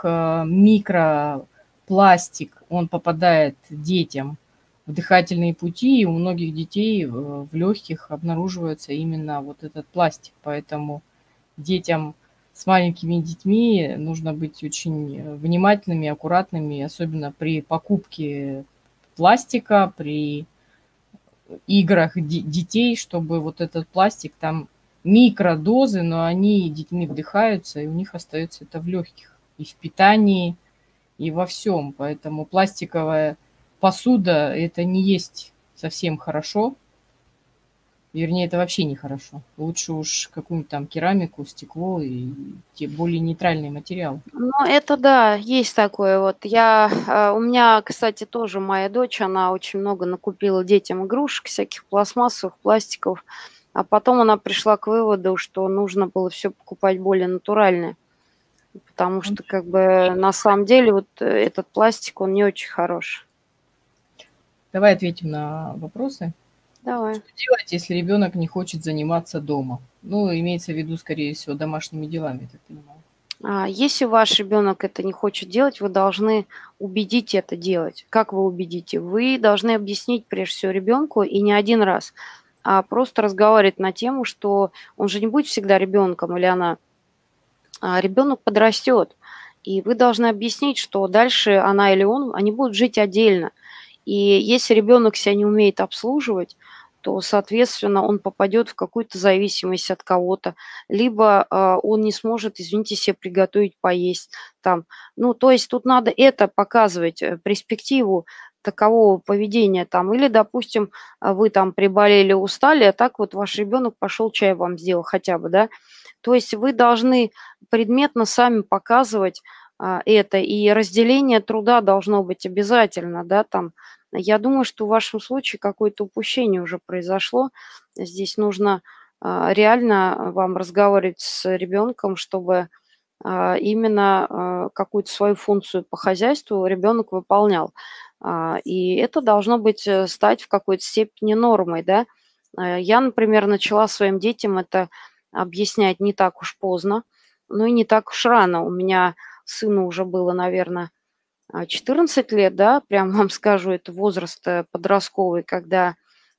микропластик, он попадает детям в дыхательные пути, и у многих детей в легких обнаруживается именно вот этот пластик. Поэтому детям с маленькими детьми нужно быть очень внимательными, аккуратными, особенно при покупке пластика, при играх детей, чтобы вот этот пластик там микродозы, но они детьми вдыхаются, и у них остается это в легких, и в питании, и во всем. Поэтому пластиковая посуда это не есть совсем хорошо. Вернее, это вообще нехорошо. Лучше уж какую-нибудь там керамику, стекло и те более нейтральные материалы. Ну, это да, есть такое вот. У меня, кстати, тоже моя дочь, она очень много накупила детям игрушек, всяких пластмассовых, пластиковых. А потом она пришла к выводу, что нужно было все покупать более натуральное, потому Ну, что как бы на самом деле вот этот пластик, он не очень хорош. давай ответим на вопросы. Давай. Что делать, если ребенок не хочет заниматься дома? Ну, имеется в виду, скорее всего, домашними делами, я так понимаю. Если ваш ребенок это не хочет делать, вы должны убедить это делать. Как вы убедите? Вы должны объяснить прежде всего ребенку и не один раз, а просто разговаривать на тему, что он же не будет всегда ребенком или она, а ребенок подрастет. И вы должны объяснить, что дальше она или он, они будут жить отдельно. И если ребенок себя не умеет обслуживать, то, соответственно, он попадет в какую-то зависимость от кого-то, либо он не сможет, извините, себе приготовить поесть там. Ну, то есть тут надо это показывать, перспективу такового поведения там. Или, допустим, вы там приболели, устали, а так вот ваш ребенок пошел чай вам сделал хотя бы, да. То есть вы должны предметно сами показывать это, и разделение труда должно быть обязательно, да, там. Я думаю, что в вашем случае какое-то упущение уже произошло. Здесь нужно реально вам разговаривать с ребенком, чтобы именно какую-то свою функцию по хозяйству ребенок выполнял. И это должно быть стать в какой-то степени нормой, да. Я, например, начала своим детям это объяснять не так уж поздно, но и не так уж рано. У меня сыну уже было, наверное, 14 лет, да, прям вам скажу, это возраст подростковый, когда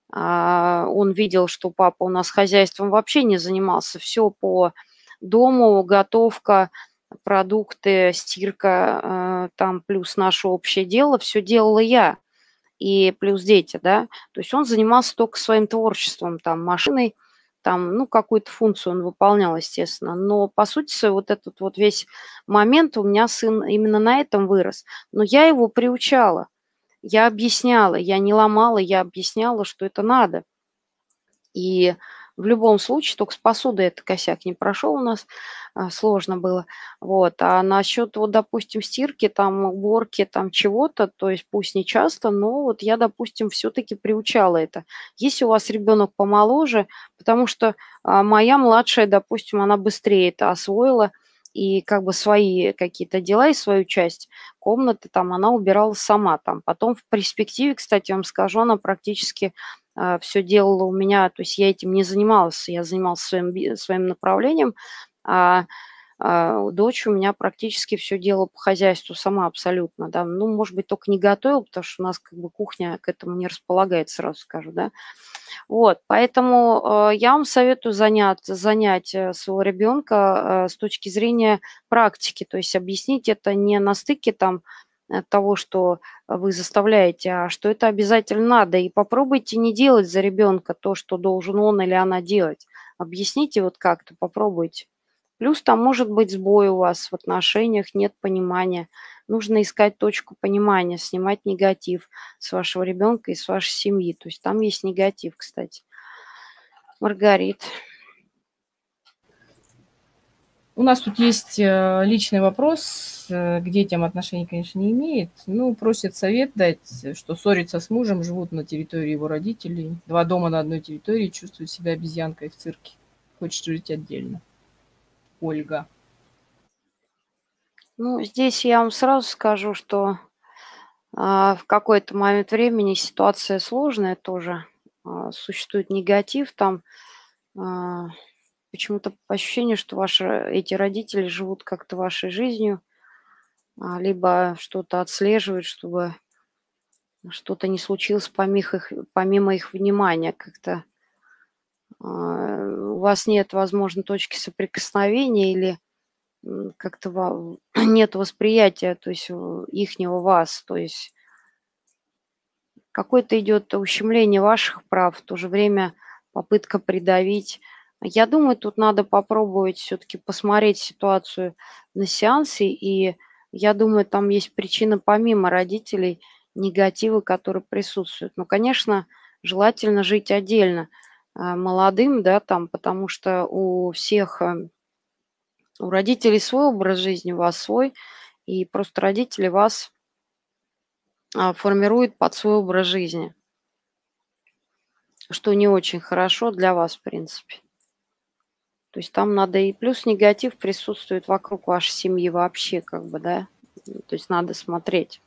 он видел, что папа у нас хозяйством вообще не занимался. Все по дому, готовка, продукты, стирка, там плюс наше общее дело, все делала я. И плюс дети, да. То есть он занимался только своим творчеством, там, машиной, там, ну, какую-то функцию он выполнял, естественно. Но, по сути своей, вот этот вот весь момент у меня сын именно на этом вырос. Но я его приучала, я объясняла, я не ломала, я объясняла, что это надо. И в любом случае, только с посудой это косяк не прошел у нас, сложно было. Вот. А насчет, вот, допустим, стирки, там, уборки, там, чего-то, то есть пусть не часто, но вот я, допустим, все-таки приучала это. Если у вас ребенок помоложе, потому что моя младшая, допустим, она быстрее это освоила, и как бы свои какие-то дела и свою часть комнаты там она убирала сама там. Потом в перспективе, кстати, вам скажу, она практически все делала у меня, то есть я этим не занималась, я занималась своим направлением, а, дочь у меня практически все делала по хозяйству сама абсолютно, да. Ну, может быть, только не готовила, потому что у нас как бы кухня к этому не располагает, сразу скажу, да. Вот, поэтому, я вам советую занять, своего ребенка, с точки зрения практики. То есть объяснить это не на стыке там, того, что вы заставляете, а что это обязательно надо. И попробуйте не делать за ребенка то, что должен он или она делать. Объясните вот как-то, попробуйте. Плюс там может быть сбой у вас в отношениях, нет понимания. Нужно искать точку понимания, снимать негатив с вашего ребенка и с вашей семьи. То есть там есть негатив, кстати. Маргарит. У нас тут есть личный вопрос, к детям отношений, конечно, не имеет. Ну, просит совет дать, что ссорится с мужем, живут на территории его родителей. Два дома на одной территории, чувствует себя обезьянкой в цирке. Хочет жить отдельно. Ольга. Ну, здесь я вам сразу скажу, что в какой-то момент времени ситуация сложная тоже. Существует негатив там. а, Почему-то ощущение, что эти родители живут как-то вашей жизнью, либо что-то отслеживают, чтобы что-то не случилось помимо их внимания как-то. У вас нет, возможно, точки соприкосновения или как-то нет восприятия, то есть ихнего вас, то есть какое-то идет ущемление ваших прав, в то же время попытка придавить. Я думаю, тут надо попробовать все-таки посмотреть ситуацию на сеансе, и я думаю, там есть причина помимо родителей, негатива, который присутствует. Но, конечно, желательно жить отдельно молодым, да, там, потому что у всех, у родителей свой образ жизни, у вас свой, и просто родители вас формируют под свой образ жизни. что не очень хорошо для вас, в принципе. То есть там надо и плюс негатив присутствует вокруг вашей семьи вообще, как бы, да. То есть надо смотреть.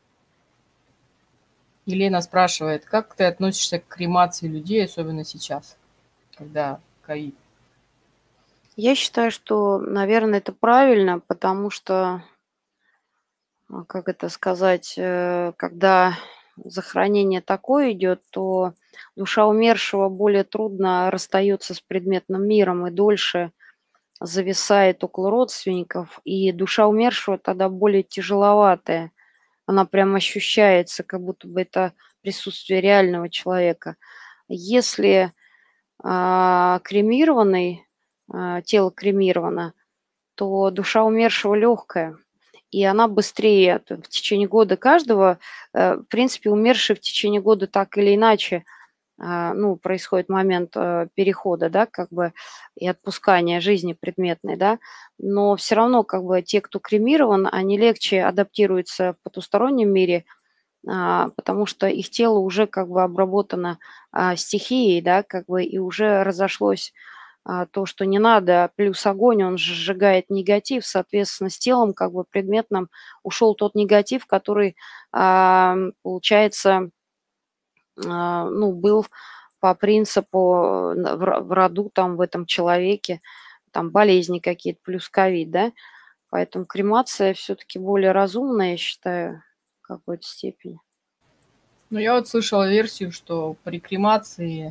Елена спрашивает, как ты относишься к кремации людей, особенно сейчас, когда ковид? Я считаю, что, наверное, это правильно, потому что, как это сказать, когда захоронение такое идет, то душа умершего более трудно расстается с предметным миром и дольше зависает около родственников, и душа умершего тогда более тяжеловатая. Она прям ощущается, как будто бы это присутствие реального человека. Если кремированный, тело кремировано, то душа умершего легкая, и она быстрее в течение года каждого, в принципе, умерший в течение года так или иначе, ну, происходит момент перехода, да, как бы и отпускания жизни предметной, да, но все равно как бы те, кто кремирован, они легче адаптируются в потустороннем мире, потому что их тело уже как бы обработано стихией, да, как бы и уже разошлось то, что не надо, плюс огонь, он сжигает негатив, соответственно, с телом как бы предметным ушел тот негатив, который, получается, ну, был по принципу в роду там в этом человеке, там болезни какие-то, плюс ковид, да, поэтому кремация все-таки более разумная, я считаю, в какой-то степени. Ну, я вот слышала версию, что при кремации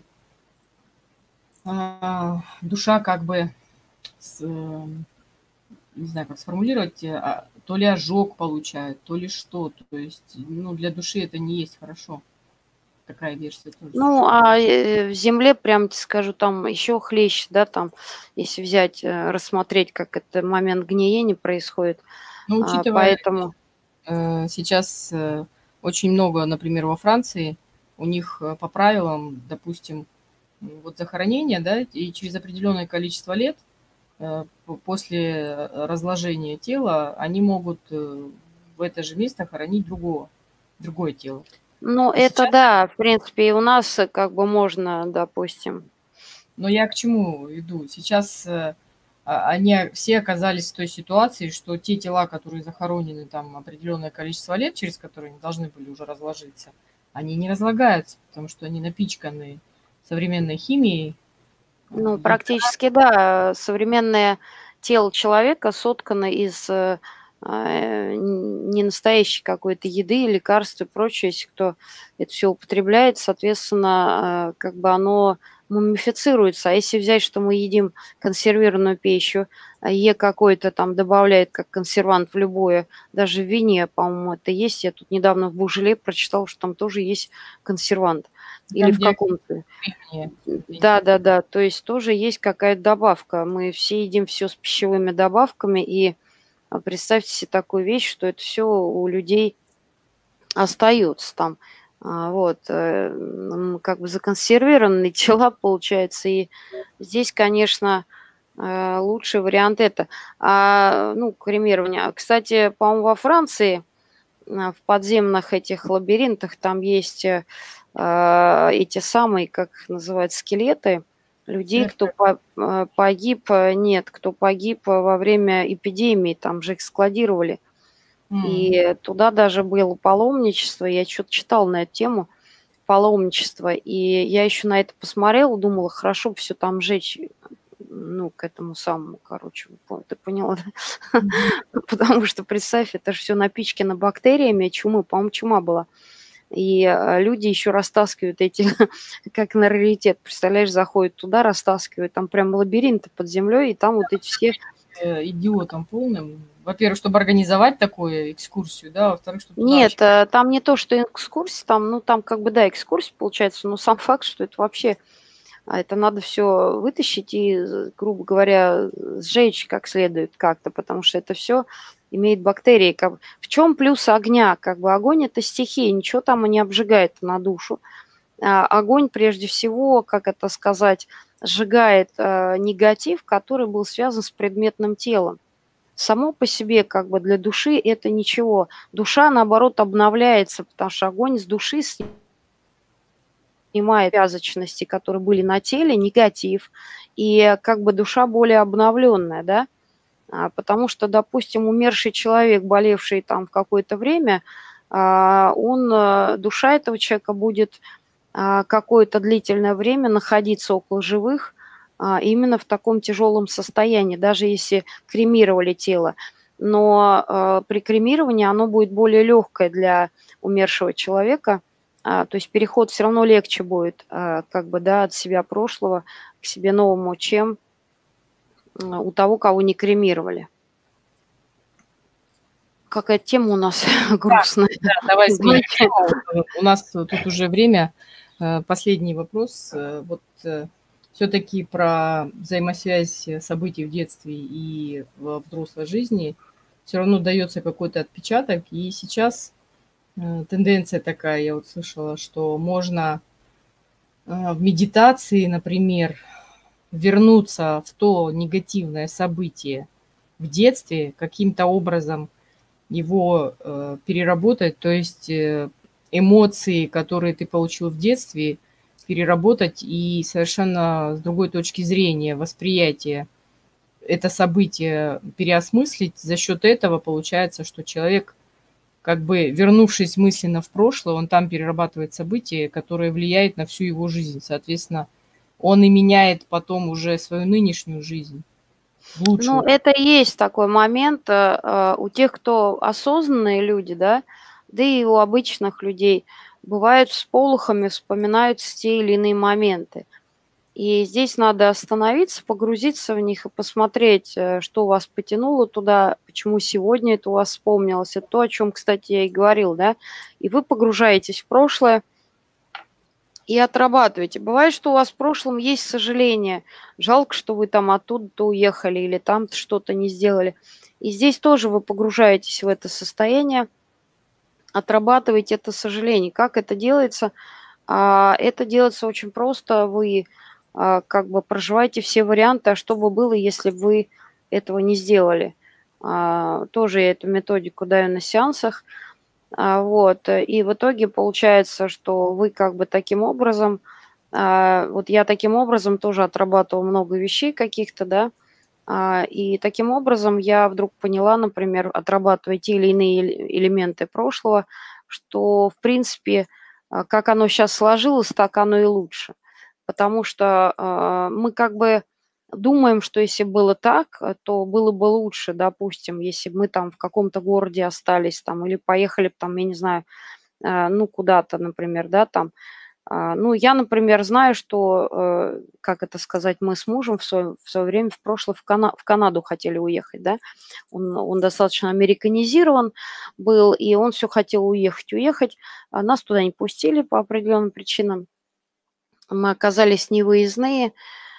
душа как бы, не знаю, как сформулировать, то ли ожог получает, то ли что. То есть, ну, для души это не есть хорошо. Такая версия тоже Ну, существует. в земле, прям тебе скажу, там еще хлеще, да, там, если взять, рассмотреть, как это момент гниения происходит. Но учитывая, Поэтому, сейчас очень много, например, во Франции, у них по правилам, допустим, вот захоронение, да, и через определенное количество лет после разложения тела они могут в это же место хоронить другое тело. ну, И это сейчас, да, в принципе, и у нас как бы можно, допустим. но я к чему иду? Сейчас они все оказались в той ситуации, что те тела, которые захоронены там определенное количество лет, через которые они должны были уже разложиться, они не разлагаются, потому что они напичканы современной химией, Ну, ядра. практически, да. Современное тело человека соткано из, не настоящей какой-то еды, лекарств и прочее. Если кто это все употребляет, соответственно, как бы оно мумифицируется. А если взять, что мы едим консервированную пищу, какой-то там добавляет как консервант в любое, даже в вине, по-моему, это есть. Я тут недавно в Бужеле прочитала, что там тоже есть консервант. Или Там в диоксид каком-то. кремния. Да-да-да, то есть тоже есть какая-то добавка. Мы все едим все с пищевыми добавками, и, представьте себе такую вещь, что это все у людей остается там. Вот, как бы законсервированные тела, получается. И здесь, конечно, лучший вариант это. Ну, кремирование. Кстати, по-моему, во Франции, в подземных этих лабиринтах там есть, эти самые, как их называют, скелеты людей, кто погиб, нет, кто погиб во время эпидемии, там же их складировали. М. И туда даже было паломничество, я что то читала на эту тему, паломничество. И я еще на это посмотрела, думала, хорошо бы всё там сжечь, ну, к этому самому, короче, ты поняла, да? Мгм. Потому что, представь, это же всё напичкано бактериями чумы, по-моему, чума была. И, люди еще растаскивают эти, как на раритет, представляешь, заходят туда, растаскивают, там прям лабиринты под землей, и там вот эти все. Идиотом полным. Во-первых, чтобы организовать такую экскурсию, да, во-вторых, чтобы туда Нет, вообще. там не то, что экскурсия, там, ну, там как бы, да, экскурсия получается, но сам факт, что это вообще, это надо все вытащить и, грубо говоря, сжечь как следует как-то, потому что это все имеет бактерии. В чем плюс огня? Как бы огонь- это стихия, ничего там и не обжигает на душу. Огонь прежде всего, как это сказать, сжигает, негатив, который был связан с предметным телом. Само по себе как бы для души это ничего. Душа, наоборот, обновляется, потому что огонь с души снимает вязочности, которые были на теле, негатив, и как бы душа более обновленная, да. Потому что, допустим, умерший человек, болевший там в какое-то время, душа этого человека будет какое-то длительное время находиться около живых, именно в таком тяжелом состоянии, даже если кремировали тело. Но при кремировании оно будет более легкое для умершего человека, то есть переход все равно легче будет, как бы, да, от себя прошлого к себе новому, чем у того, кого не кремировали. Какая тема у нас Да, грустная. да, давай сменим Давайте. тему. У нас тут уже время. Последний вопрос. Вот все-таки про взаимосвязь событий в детстве и во взрослой жизни все равно дается какой-то отпечаток. И сейчас тенденция такая, я вот слышала, что можно в медитации, например, вернуться в то негативное событие в детстве, каким-то образом его переработать, то есть эмоции, которые ты получил в детстве, переработать и совершенно с другой точки зрения, восприятия это событие переосмыслить. За счет этого получается, что человек, как бы вернувшись мысленно в прошлое, он там перерабатывает события, которые влияют на всю его жизнь. Соответственно, он и меняет потом уже свою нынешнюю жизнь в Ну, лучшую. это и есть такой момент, у тех, кто осознанные люди, да и у обычных людей бывают всполохами вспоминаются те или иные моменты. И здесь надо остановиться, погрузиться в них и посмотреть, что вас потянуло туда, почему сегодня это у вас вспомнилось. Это то, о чем, кстати, я и говорил, да. И вы погружаетесь в прошлое и отрабатываете. Бывает, что у вас в прошлом есть сожаление. Жалко, что вы там оттуда-то уехали или там что-то не сделали. И здесь тоже вы погружаетесь в это состояние, отрабатываете это сожаление. Как это делается? Это делается очень просто. Вы как бы проживаете все варианты, а что бы было, если бы вы этого не сделали. Тоже я эту методику даю на сеансах. И в итоге получается, что вы как бы таким образом, вот я таким образом тоже отрабатывала много вещей каких-то, да, и таким образом я вдруг поняла, например, отрабатывая те или иные элементы прошлого, что, в принципе, как оно сейчас сложилось, так оно и лучше. Потому что мы как бы думаем, что если было так, то было бы лучше, допустим, если бы мы там в каком-то городе остались там или поехали б там, я не знаю, ну, куда-то, например, да, там. Ну, я, например, знаю, что, как это сказать, мы с мужем в свое время, в прошлое в Канаду хотели уехать, да. Он достаточно американизирован был, и он все хотел уехать. Нас туда не пустили по определенным причинам. Мы оказались невыездные.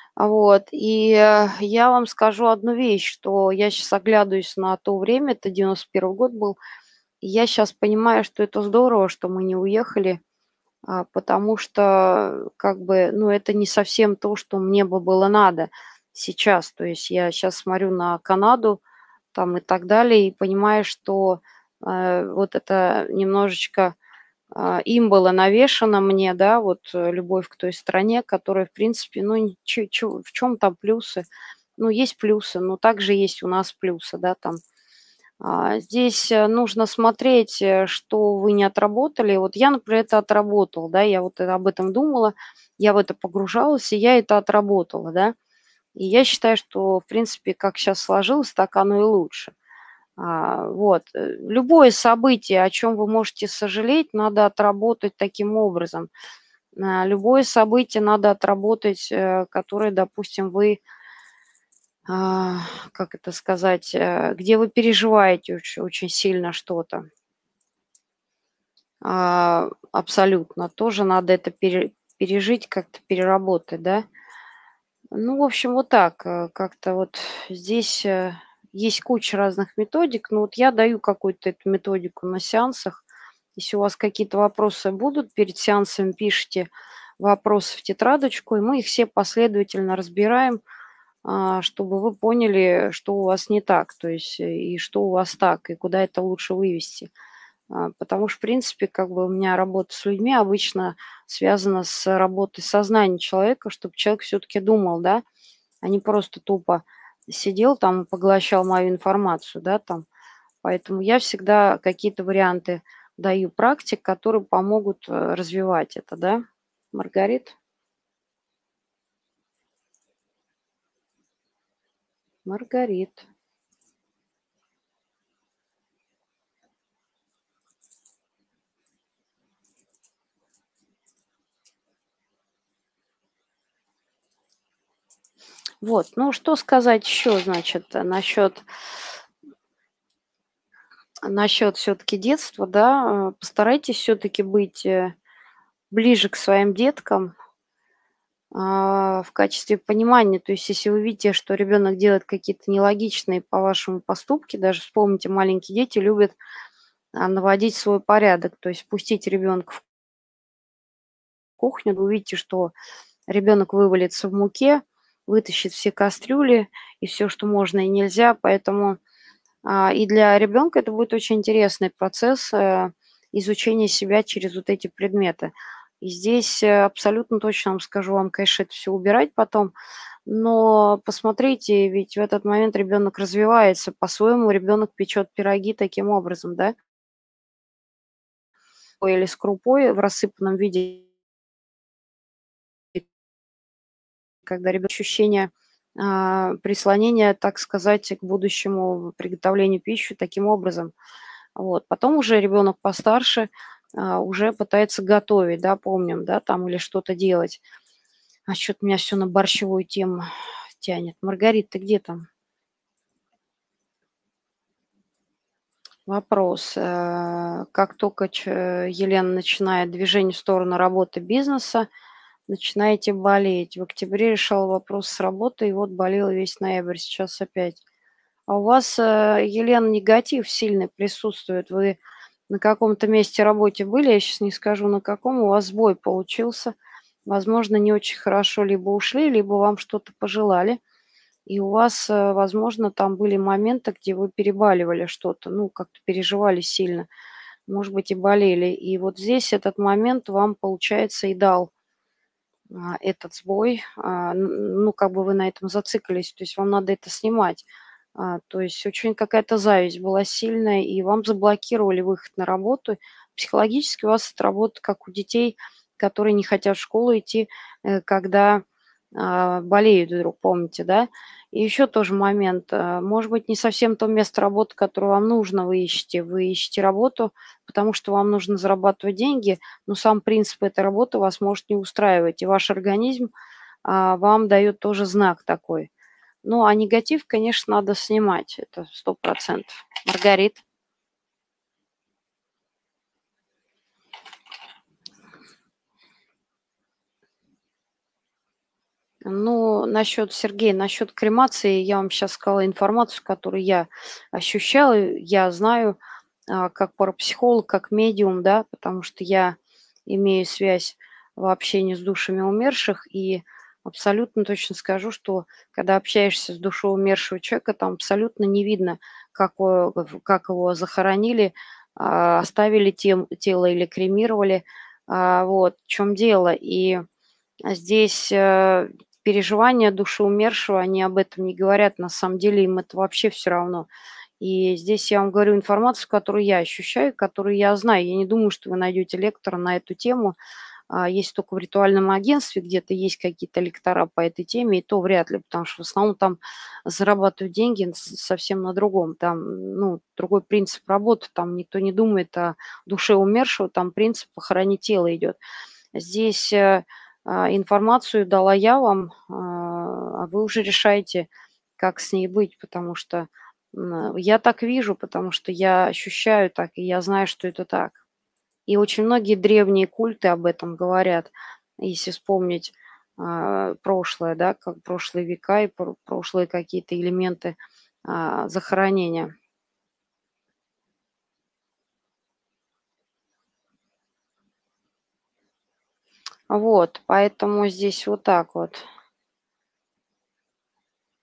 Я вам скажу одну вещь, что я сейчас оглядываюсь на то время, это 91 год был, и я сейчас понимаю, что это здорово, что мы не уехали, потому что, как бы, ну, это не совсем то, что мне бы было надо сейчас. То есть я сейчас смотрю на Канаду там и так далее и понимаю, что, вот это немножечко, им было навешано мне, да, вот, любовь к той стране, которая, в принципе, ну, в чем там плюсы? Ну, есть плюсы, но также есть у нас плюсы, да, там. Здесь, нужно смотреть, что вы не отработали. Вот я, например, это отработала, да, я вот об этом думала, я в это погружалась, и я это отработала, да. И я считаю, что, в принципе, как сейчас сложилось, так оно и лучше. Любое событие, о чем вы можете сожалеть, надо отработать таким образом. Любое событие надо отработать, которое, допустим, вы, как это сказать, где вы переживаете очень сильно что-то. Абсолютно. Тоже надо это пережить, как-то переработать, да. Ну, в общем, вот так. Как-то вот здесь есть куча разных методик. Но вот я даю какую-то эту методику на сеансах. Если у вас какие-то вопросы будут перед сеансом, пишите вопросы в тетрадочку, и мы их все последовательно разбираем, чтобы вы поняли, что у вас не так, то есть и что у вас так, и куда это лучше вывести. Потому что, в принципе, как бы у меня работа с людьми обычно связана с работой сознания человека, чтобы человек все-таки думал, да, а не просто тупо сидел там и поглощал мою информацию, да, там. Поэтому я всегда какие-то варианты даю практик, которые помогут развивать это, да. Маргарит? Маргарит. Вот, ну что сказать еще, значит, насчет все-таки детства, да, постарайтесь все-таки быть ближе к своим деткам, в качестве понимания. То есть, если вы видите, что ребенок делает какие-то нелогичные, по-вашему, поступки, даже вспомните, маленькие дети любят наводить свой порядок. То есть пустить ребенка в кухню, вы увидите, что ребенок вывалится в муке, вытащит все кастрюли и все, что можно и нельзя. Поэтому и для ребенка это будет очень интересный процесс изучения себя через вот эти предметы. И здесь абсолютно точно вам скажу, вам, конечно, это все убирать потом, но посмотрите, ведь в этот момент ребенок развивается по-своему, ребенок печет пироги таким образом, да, или с крупой в рассыпанном виде, когда ребенок ощущение прислонения, так сказать, к будущему приготовлению пищи таким образом. Вот. Потом уже ребенок постарше уже пытается готовить, да, помним, да, там или что-то делать. А что-то меня все на борщевую тему тянет. Маргарита, ты где там? Вопрос. Как только Елена начинает движение в сторону работы бизнеса, начинаете болеть. В октябре решала вопрос с работой, и вот болела весь ноябрь, сейчас опять. А у вас, Елена, негатив сильный присутствует. Вы на каком-то месте работе были, я сейчас не скажу на каком, у вас сбой получился. Возможно, не очень хорошо либо ушли, либо вам что-то пожелали. И у вас, возможно, там были моменты, где вы перебаливали что-то, ну, как-то переживали сильно, может быть, и болели. И вот здесь этот момент вам, получается, и дал этот сбой. Ну, как бы вы на этом зациклились, то есть вам надо это снимать. То есть очень какая-то зависть была сильная, и вам заблокировали выход на работу. Психологически у вас это работа как у детей, которые не хотят в школу идти, когда болеют вдруг, помните, да? И еще тоже момент. Может быть, не совсем то место работы, которое вам нужно, вы ищете. Вы ищете работу, потому что вам нужно зарабатывать деньги, но сам принцип этой работы вас может не устраивать, и ваш организм вам дает тоже знак такой. Ну, а негатив, конечно, надо снимать, это 100%. Маргарит? Ну, насчет, Сергей, насчет кремации, я вам сейчас сказала информацию, которую я ощущала, я знаю, как парапсихолог, как медиум, да, потому что я имею связь в общении с душами умерших, и абсолютно точно скажу, что когда общаешься с душой умершего человека, там абсолютно не видно, как его захоронили, оставили тело или кремировали, вот в чем дело. И здесь переживания души умершего, они об этом не говорят, на самом деле им это вообще все равно. И здесь я вам говорю информацию, которую я ощущаю, которую я знаю. Я не думаю, что вы найдете лектора на эту тему. Есть только в ритуальном агентстве, где-то есть какие-то лектора по этой теме, и то вряд ли, потому что в основном там зарабатывают деньги совсем на другом. Там, ну, другой принцип работы, там никто не думает о душе умершего, там принцип похоронить тело идет. Здесь информацию дала я вам, а вы уже решаете, как с ней быть, потому что я так вижу, потому что я ощущаю так, и я знаю, что это так. И очень многие древние культы об этом говорят. Если вспомнить прошлое, да, как прошлые века и прошлые какие-то элементы захоронения. Вот, поэтому здесь вот так вот.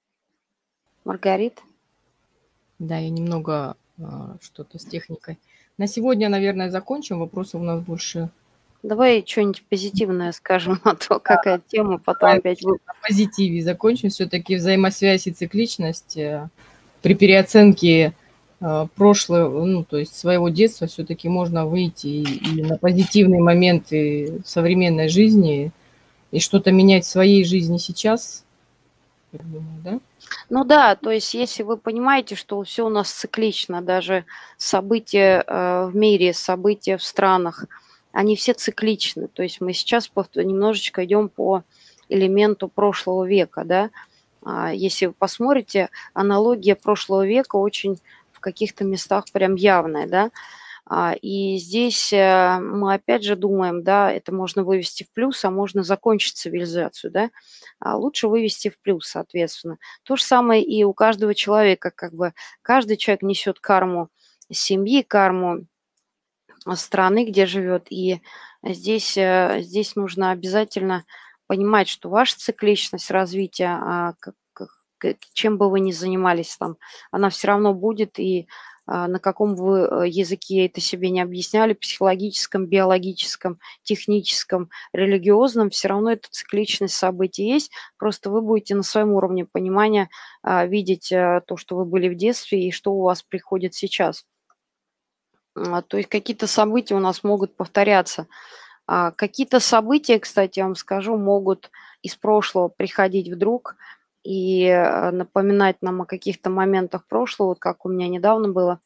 Маргарит? Да, я немного что-то с техникой. На сегодня, наверное, закончим. Вопросов у нас больше. Давай что-нибудь позитивное скажем, а то Да, какая тема, потом давай опять лучше на позитиве закончим. Все-таки взаимосвязь и цикличность при переоценке прошлого, ну, то есть своего детства, все-таки можно выйти и на позитивные моменты современной жизни и что-то менять в своей жизни сейчас, я думаю, да? Ну да, то есть если вы понимаете, что все у нас циклично, даже события в мире, события в странах, они все цикличны. То есть мы сейчас немножечко идем по элементу прошлого века, да. Если вы посмотрите, аналогия прошлого века очень в каких-то местах прям явная, да. И здесь мы опять же думаем, да, это можно вывести в плюс, а можно закончить цивилизацию, да. Лучше вывести в плюс, соответственно. То же самое и у каждого человека, как бы каждый человек несет карму семьи, карму страны, где живет. И здесь нужно обязательно понимать, что ваша цикличность развития, чем бы вы ни занимались там, она все равно будет, и на каком вы языке это себе не объясняли, психологическом, биологическом, техническом, религиозном, все равно эта цикличность событий есть, просто вы будете на своем уровне понимания видеть то, что вы были в детстве и что у вас приходит сейчас. То есть какие-то события у нас могут повторяться. Какие-то события, кстати, я вам скажу, могут из прошлого приходить вдруг и напоминать нам о каких-то моментах прошлого, вот как у меня недавно было.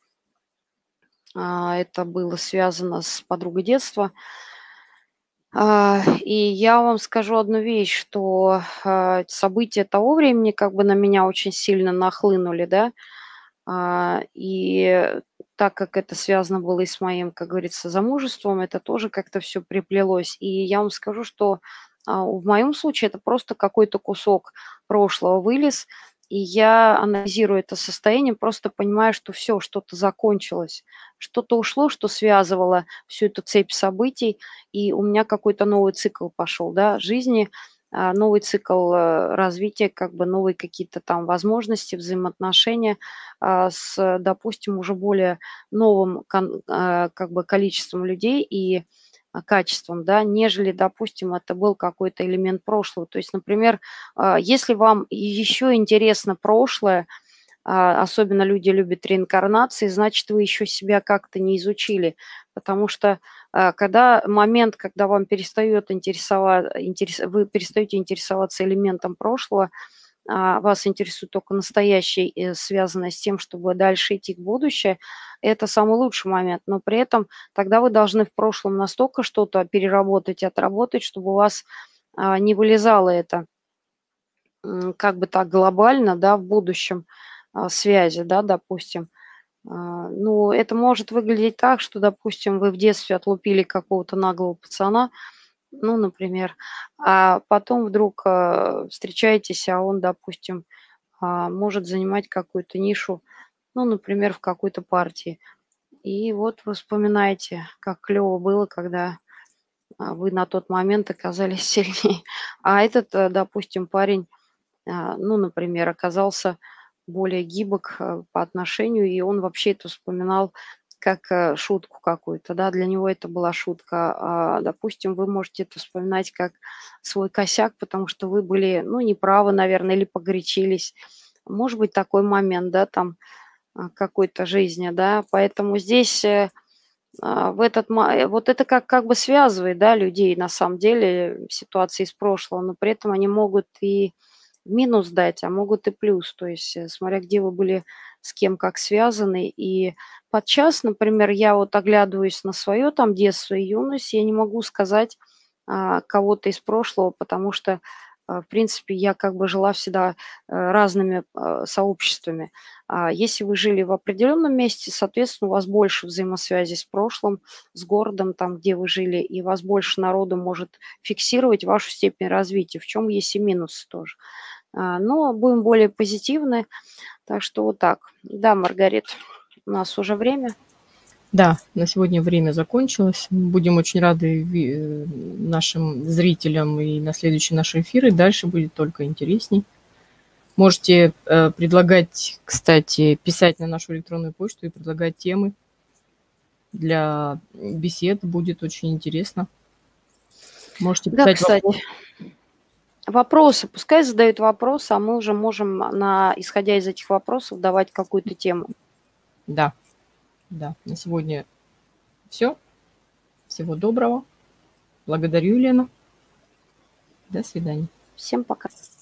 Это было связано с подругой детства. И я вам скажу одну вещь, что события того времени как бы на меня очень сильно нахлынули, да, и так как это связано было и с моим, как говорится, замужеством, это тоже как-то все приплелось. И я вам скажу, что, в моем случае это просто какой-то кусок прошлого вылез, и я анализирую это состояние, просто понимаю, что все что-то закончилось, что-то ушло, что связывало всю эту цепь событий, и у меня какой-то новый цикл пошел, да, жизни, новый цикл, развития, как бы новые какие-то там возможности, взаимоотношения допустим, уже более новым как бы количеством людей и качеством, да, нежели, допустим, это был какой-то элемент прошлого. То есть, например, если вам еще интересно прошлое, особенно люди любят реинкарнации, значит, вы еще себя как-то не изучили, потому что когда момент, когда вам перестает вы перестаете интересоваться элементом прошлого, вас интересует только настоящее, связанное с тем, чтобы дальше идти в будущее, это самый лучший момент. Но при этом тогда вы должны в прошлом настолько что-то переработать, отработать, чтобы у вас не вылезало это как бы так глобально, да, в будущем связи, да, допустим. Ну, это может выглядеть так, что, допустим, вы в детстве отлупили какого-то наглого пацана, ну, например, а потом вдруг встречаетесь, а он, допустим, может занимать какую-то нишу, ну, например, в какой-то партии. И вот вы вспоминаете, как клево было, когда вы на тот момент оказались сильнее. А этот, допустим, парень, ну, например, оказался более гибок по отношению, и он вообще это вспоминал как шутку какую-то, да, для него это была шутка. Допустим, вы можете это вспоминать как свой косяк, потому что вы были, ну, неправы, наверное, или погорячились. Может быть такой момент, да, там какой-то жизни, да, поэтому здесь вот это как бы связывает, да, людей на самом деле, ситуации из прошлого, но при этом они могут и минус дать, а могут и плюс. То есть, смотря где вы были, с кем как связаны. И подчас, например, я вот оглядываюсь на свое там детство и юность, я не могу сказать кого-то из прошлого, потому что, в принципе, я как бы жила всегда разными сообществами. Если вы жили в определенном месте, соответственно, у вас больше взаимосвязи с прошлым, с городом, там, где вы жили, и вас больше народу может фиксировать вашу степень развития, в чем есть и минусы тоже. Но будем более позитивны. Так что вот так. Да, Маргарит, у нас уже время. Да, на сегодня время закончилось. Будем очень рады нашим зрителям и на следующие наши эфиры. Дальше будет только интересней. Можете предлагать, кстати, писать на нашу электронную почту и предлагать темы. для бесед. Будет очень интересно. Можете Да, писать кстати. вопросы. Вопросы. Пускай задают вопросы, а мы уже можем, исходя из этих вопросов, давать какую-то тему. Да, да. На сегодня все. Всего доброго. Благодарю, Елена. До свидания. Всем пока.